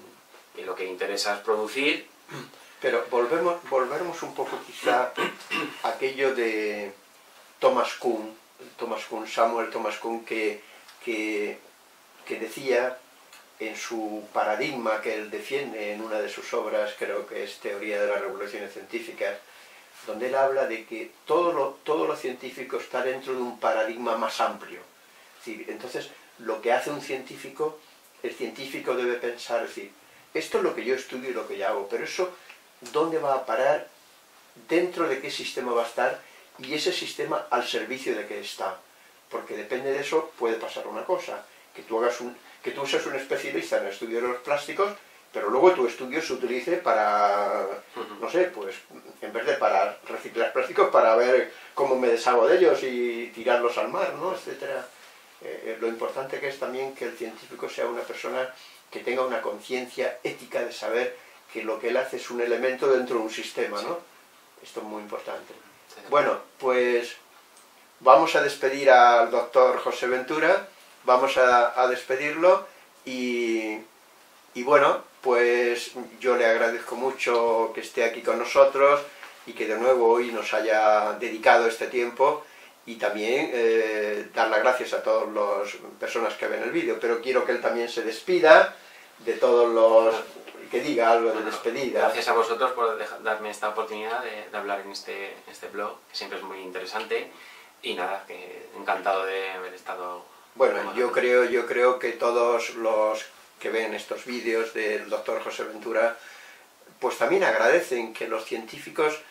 [SPEAKER 2] Y lo que interesa es producir.
[SPEAKER 3] Pero volvemos, volvemos un poco quizá a aquello de Thomas Kuhn, Thomas Kuhn, Samuel Thomas Kuhn, que, que, que decía en su paradigma que él defiende en una de sus obras, creo que es Teoría de las Revoluciones Científicas, donde él habla de que todo lo, todo lo científico está dentro de un paradigma más amplio. Es decir, entonces, lo que hace un científico, el científico debe pensar, es decir, esto es lo que yo estudio y lo que yo hago, pero eso, ¿dónde va a parar? ¿Dentro de qué sistema va a estar? Y ese sistema al servicio de qué está. Porque depende de eso puede pasar una cosa, que tú hagas un, que tú seas un especialista en el estudio de los plásticos, pero luego tu estudio se utilice para, no sé, pues, en vez de para reciclar plásticos, para ver cómo me deshago de ellos y tirarlos al mar, ¿no?, etcétera. Eh, lo importante que es también que el científico sea una persona que tenga una conciencia ética de saber que lo que él hace es un elemento dentro de un sistema, ¿no? Esto es muy importante. Bueno, pues vamos a despedir al doctor José Ventura, vamos a, a despedirlo y, y bueno, pues yo le agradezco mucho que esté aquí con nosotros y que de nuevo hoy nos haya dedicado este tiempo y también eh, dar las gracias a todas las personas que ven el vídeo, pero quiero que él también se despida de todos los... que diga algo de despedida.
[SPEAKER 2] Gracias a vosotros por dejar, darme esta oportunidad de, de hablar en este, este blog, que siempre es muy interesante, y nada, que encantado de haber estado...
[SPEAKER 3] Bueno, yo creo, yo creo que todos los que ven estos vídeos del doctor José Ventura, pues también agradecen que los científicos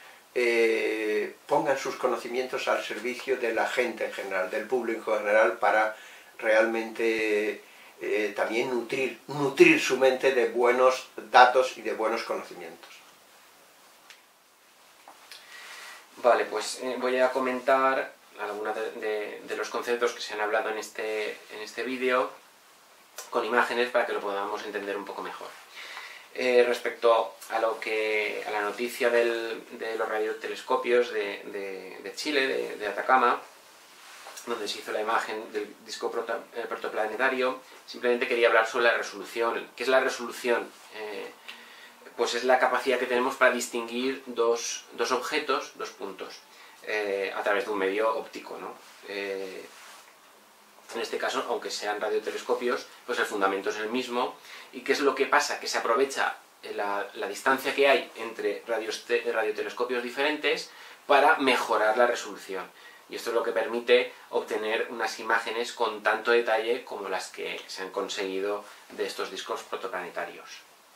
[SPEAKER 3] eh, pongan sus conocimientos al servicio de la gente en general, del público en general, para realmente eh, también nutrir, nutrir su mente de buenos datos y de buenos conocimientos.
[SPEAKER 2] Vale, pues eh, voy a comentar algunos de, de, de los conceptos que se han hablado en este, en este vídeo con imágenes para que lo podamos entender un poco mejor. Eh, respecto a lo que a la noticia del, de los radiotelescopios de, de, de Chile, de, de Atacama, donde se hizo la imagen del disco proto, eh, protoplanetario, simplemente quería hablar sobre la resolución. ¿Qué es la resolución? Eh, pues es la capacidad que tenemos para distinguir dos, dos objetos, dos puntos, eh, a través de un medio óptico, ¿no? Eh, en este caso, aunque sean radiotelescopios, pues el fundamento es el mismo. ¿Y qué es lo que pasa? Que se aprovecha la, la distancia que hay entre radios, radiotelescopios diferentes para mejorar la resolución. Y esto es lo que permite obtener unas imágenes con tanto detalle como las que se han conseguido de estos discos protoplanetarios.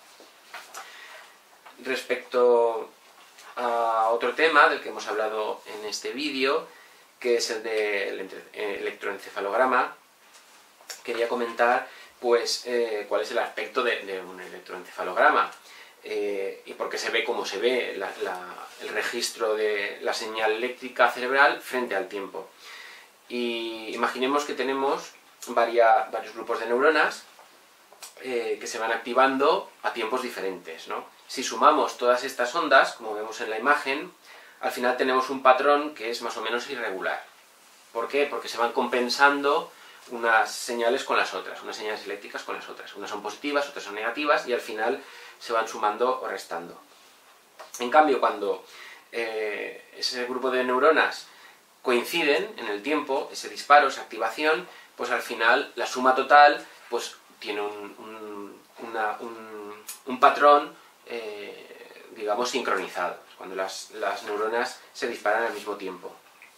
[SPEAKER 2] Respecto a otro tema del que hemos hablado en este vídeo, que es el del electroencefalograma, quería comentar pues eh, cuál es el aspecto de, de un electroencefalograma eh, y por qué se ve como se ve la, la, el registro de la señal eléctrica cerebral frente al tiempo. Y imaginemos que tenemos varia, varios grupos de neuronas eh, que se van activando a tiempos diferentes, ¿no? Si sumamos todas estas ondas, como vemos en la imagen, al final tenemos un patrón que es más o menos irregular. ¿Por qué? Porque se van compensando unas señales con las otras, unas señales eléctricas con las otras. Unas son positivas, otras son negativas y al final se van sumando o restando. En cambio, cuando eh, ese grupo de neuronas coinciden en el tiempo, ese disparo, esa activación, pues al final la suma total pues tiene un, un, una, un, un patrón, eh, digamos, sincronizado, cuando las, las neuronas se disparan al mismo tiempo.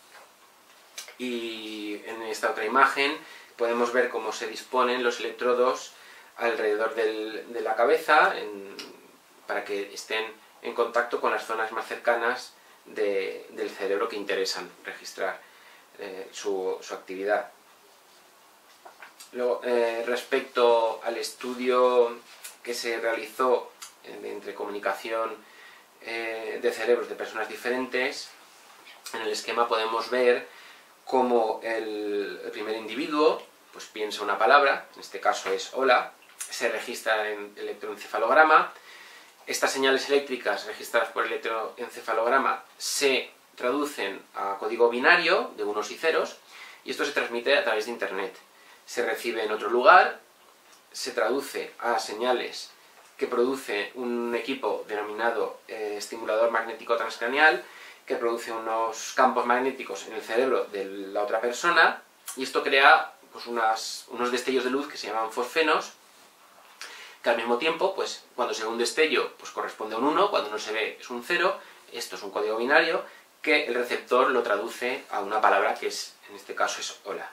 [SPEAKER 2] Y en esta otra imagen podemos ver cómo se disponen los electrodos alrededor del, de la cabeza en, para que estén en contacto con las zonas más cercanas de, del cerebro que interesan registrar eh, su, su actividad. Luego, eh, respecto al estudio que se realizó eh, entre comunicación eh, de cerebros de personas diferentes, en el esquema podemos ver cómo el, el primer individuo pues piensa una palabra, en este caso es hola, se registra en electroencefalograma. Estas señales eléctricas registradas por electroencefalograma se traducen a código binario de unos y ceros, y esto se transmite a través de internet. Se recibe en otro lugar, se traduce a señales que produce un equipo denominado eh, estimulador magnético transcranial, que produce unos campos magnéticos en el cerebro de la otra persona, y esto crea pues, unas, unos destellos de luz que se llaman fosfenos, que al mismo tiempo, pues, cuando se ve un destello, pues corresponde a un uno, cuando no se ve es un cero, esto es un código binario, que el receptor lo traduce a una palabra que es, en este caso es hola.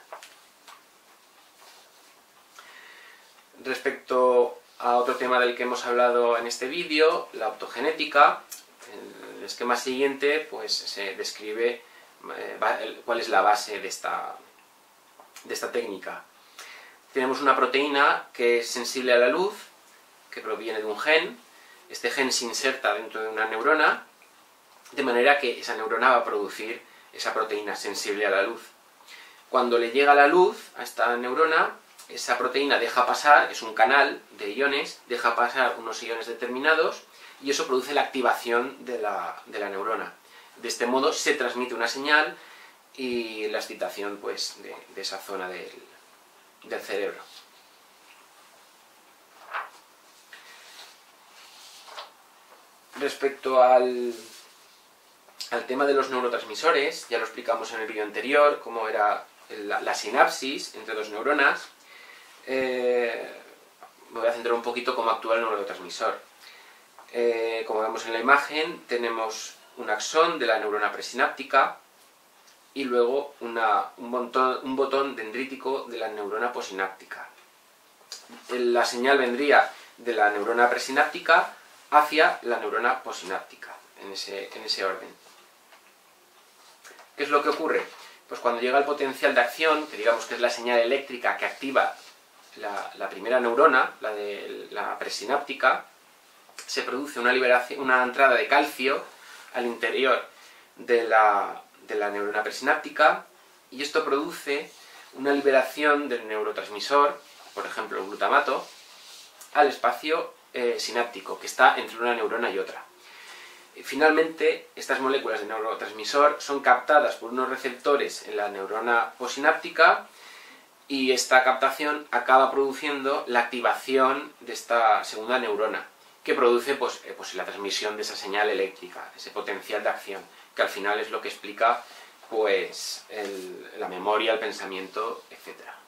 [SPEAKER 2] Respecto a otro tema del que hemos hablado en este vídeo, la optogenética, en el esquema siguiente pues se describe eh, cuál es la base de esta, de esta técnica. Tenemos una proteína que es sensible a la luz, que proviene de un gen. Este gen se inserta dentro de una neurona, de manera que esa neurona va a producir esa proteína sensible a la luz. Cuando le llega la luz a esta neurona, esa proteína deja pasar, es un canal de iones, deja pasar unos iones determinados, y eso produce la activación de la, de la neurona. De este modo se transmite una señal y la excitación pues, de, de esa zona del, del cerebro. Respecto al, al tema de los neurotransmisores, ya lo explicamos en el vídeo anterior, cómo era la, la sinapsis entre dos neuronas. Eh, me voy a centrar un poquito cómo actúa el neurotransmisor. Eh, como vemos en la imagen, tenemos un axón de la neurona presináptica y luego una, un, botón, un botón dendrítico de la neurona posináptica. La señal vendría de la neurona presináptica hacia la neurona posináptica, en ese, en ese orden. ¿Qué es lo que ocurre? Pues cuando llega el potencial de acción, que digamos que es la señal eléctrica que activa la, la primera neurona, la de la presináptica, se produce una, liberación, una entrada de calcio al interior de la, de la neurona presináptica, y esto produce una liberación del neurotransmisor, por ejemplo el glutamato, al espacio eh, sináptico, que está entre una neurona y otra. Finalmente, estas moléculas de neurotransmisor son captadas por unos receptores en la neurona posináptica, y esta captación acaba produciendo la activación de esta segunda neurona, que produce pues, eh, pues, la transmisión de esa señal eléctrica, ese potencial de acción, que al final es lo que explica pues, el, la memoria, el pensamiento, etcétera.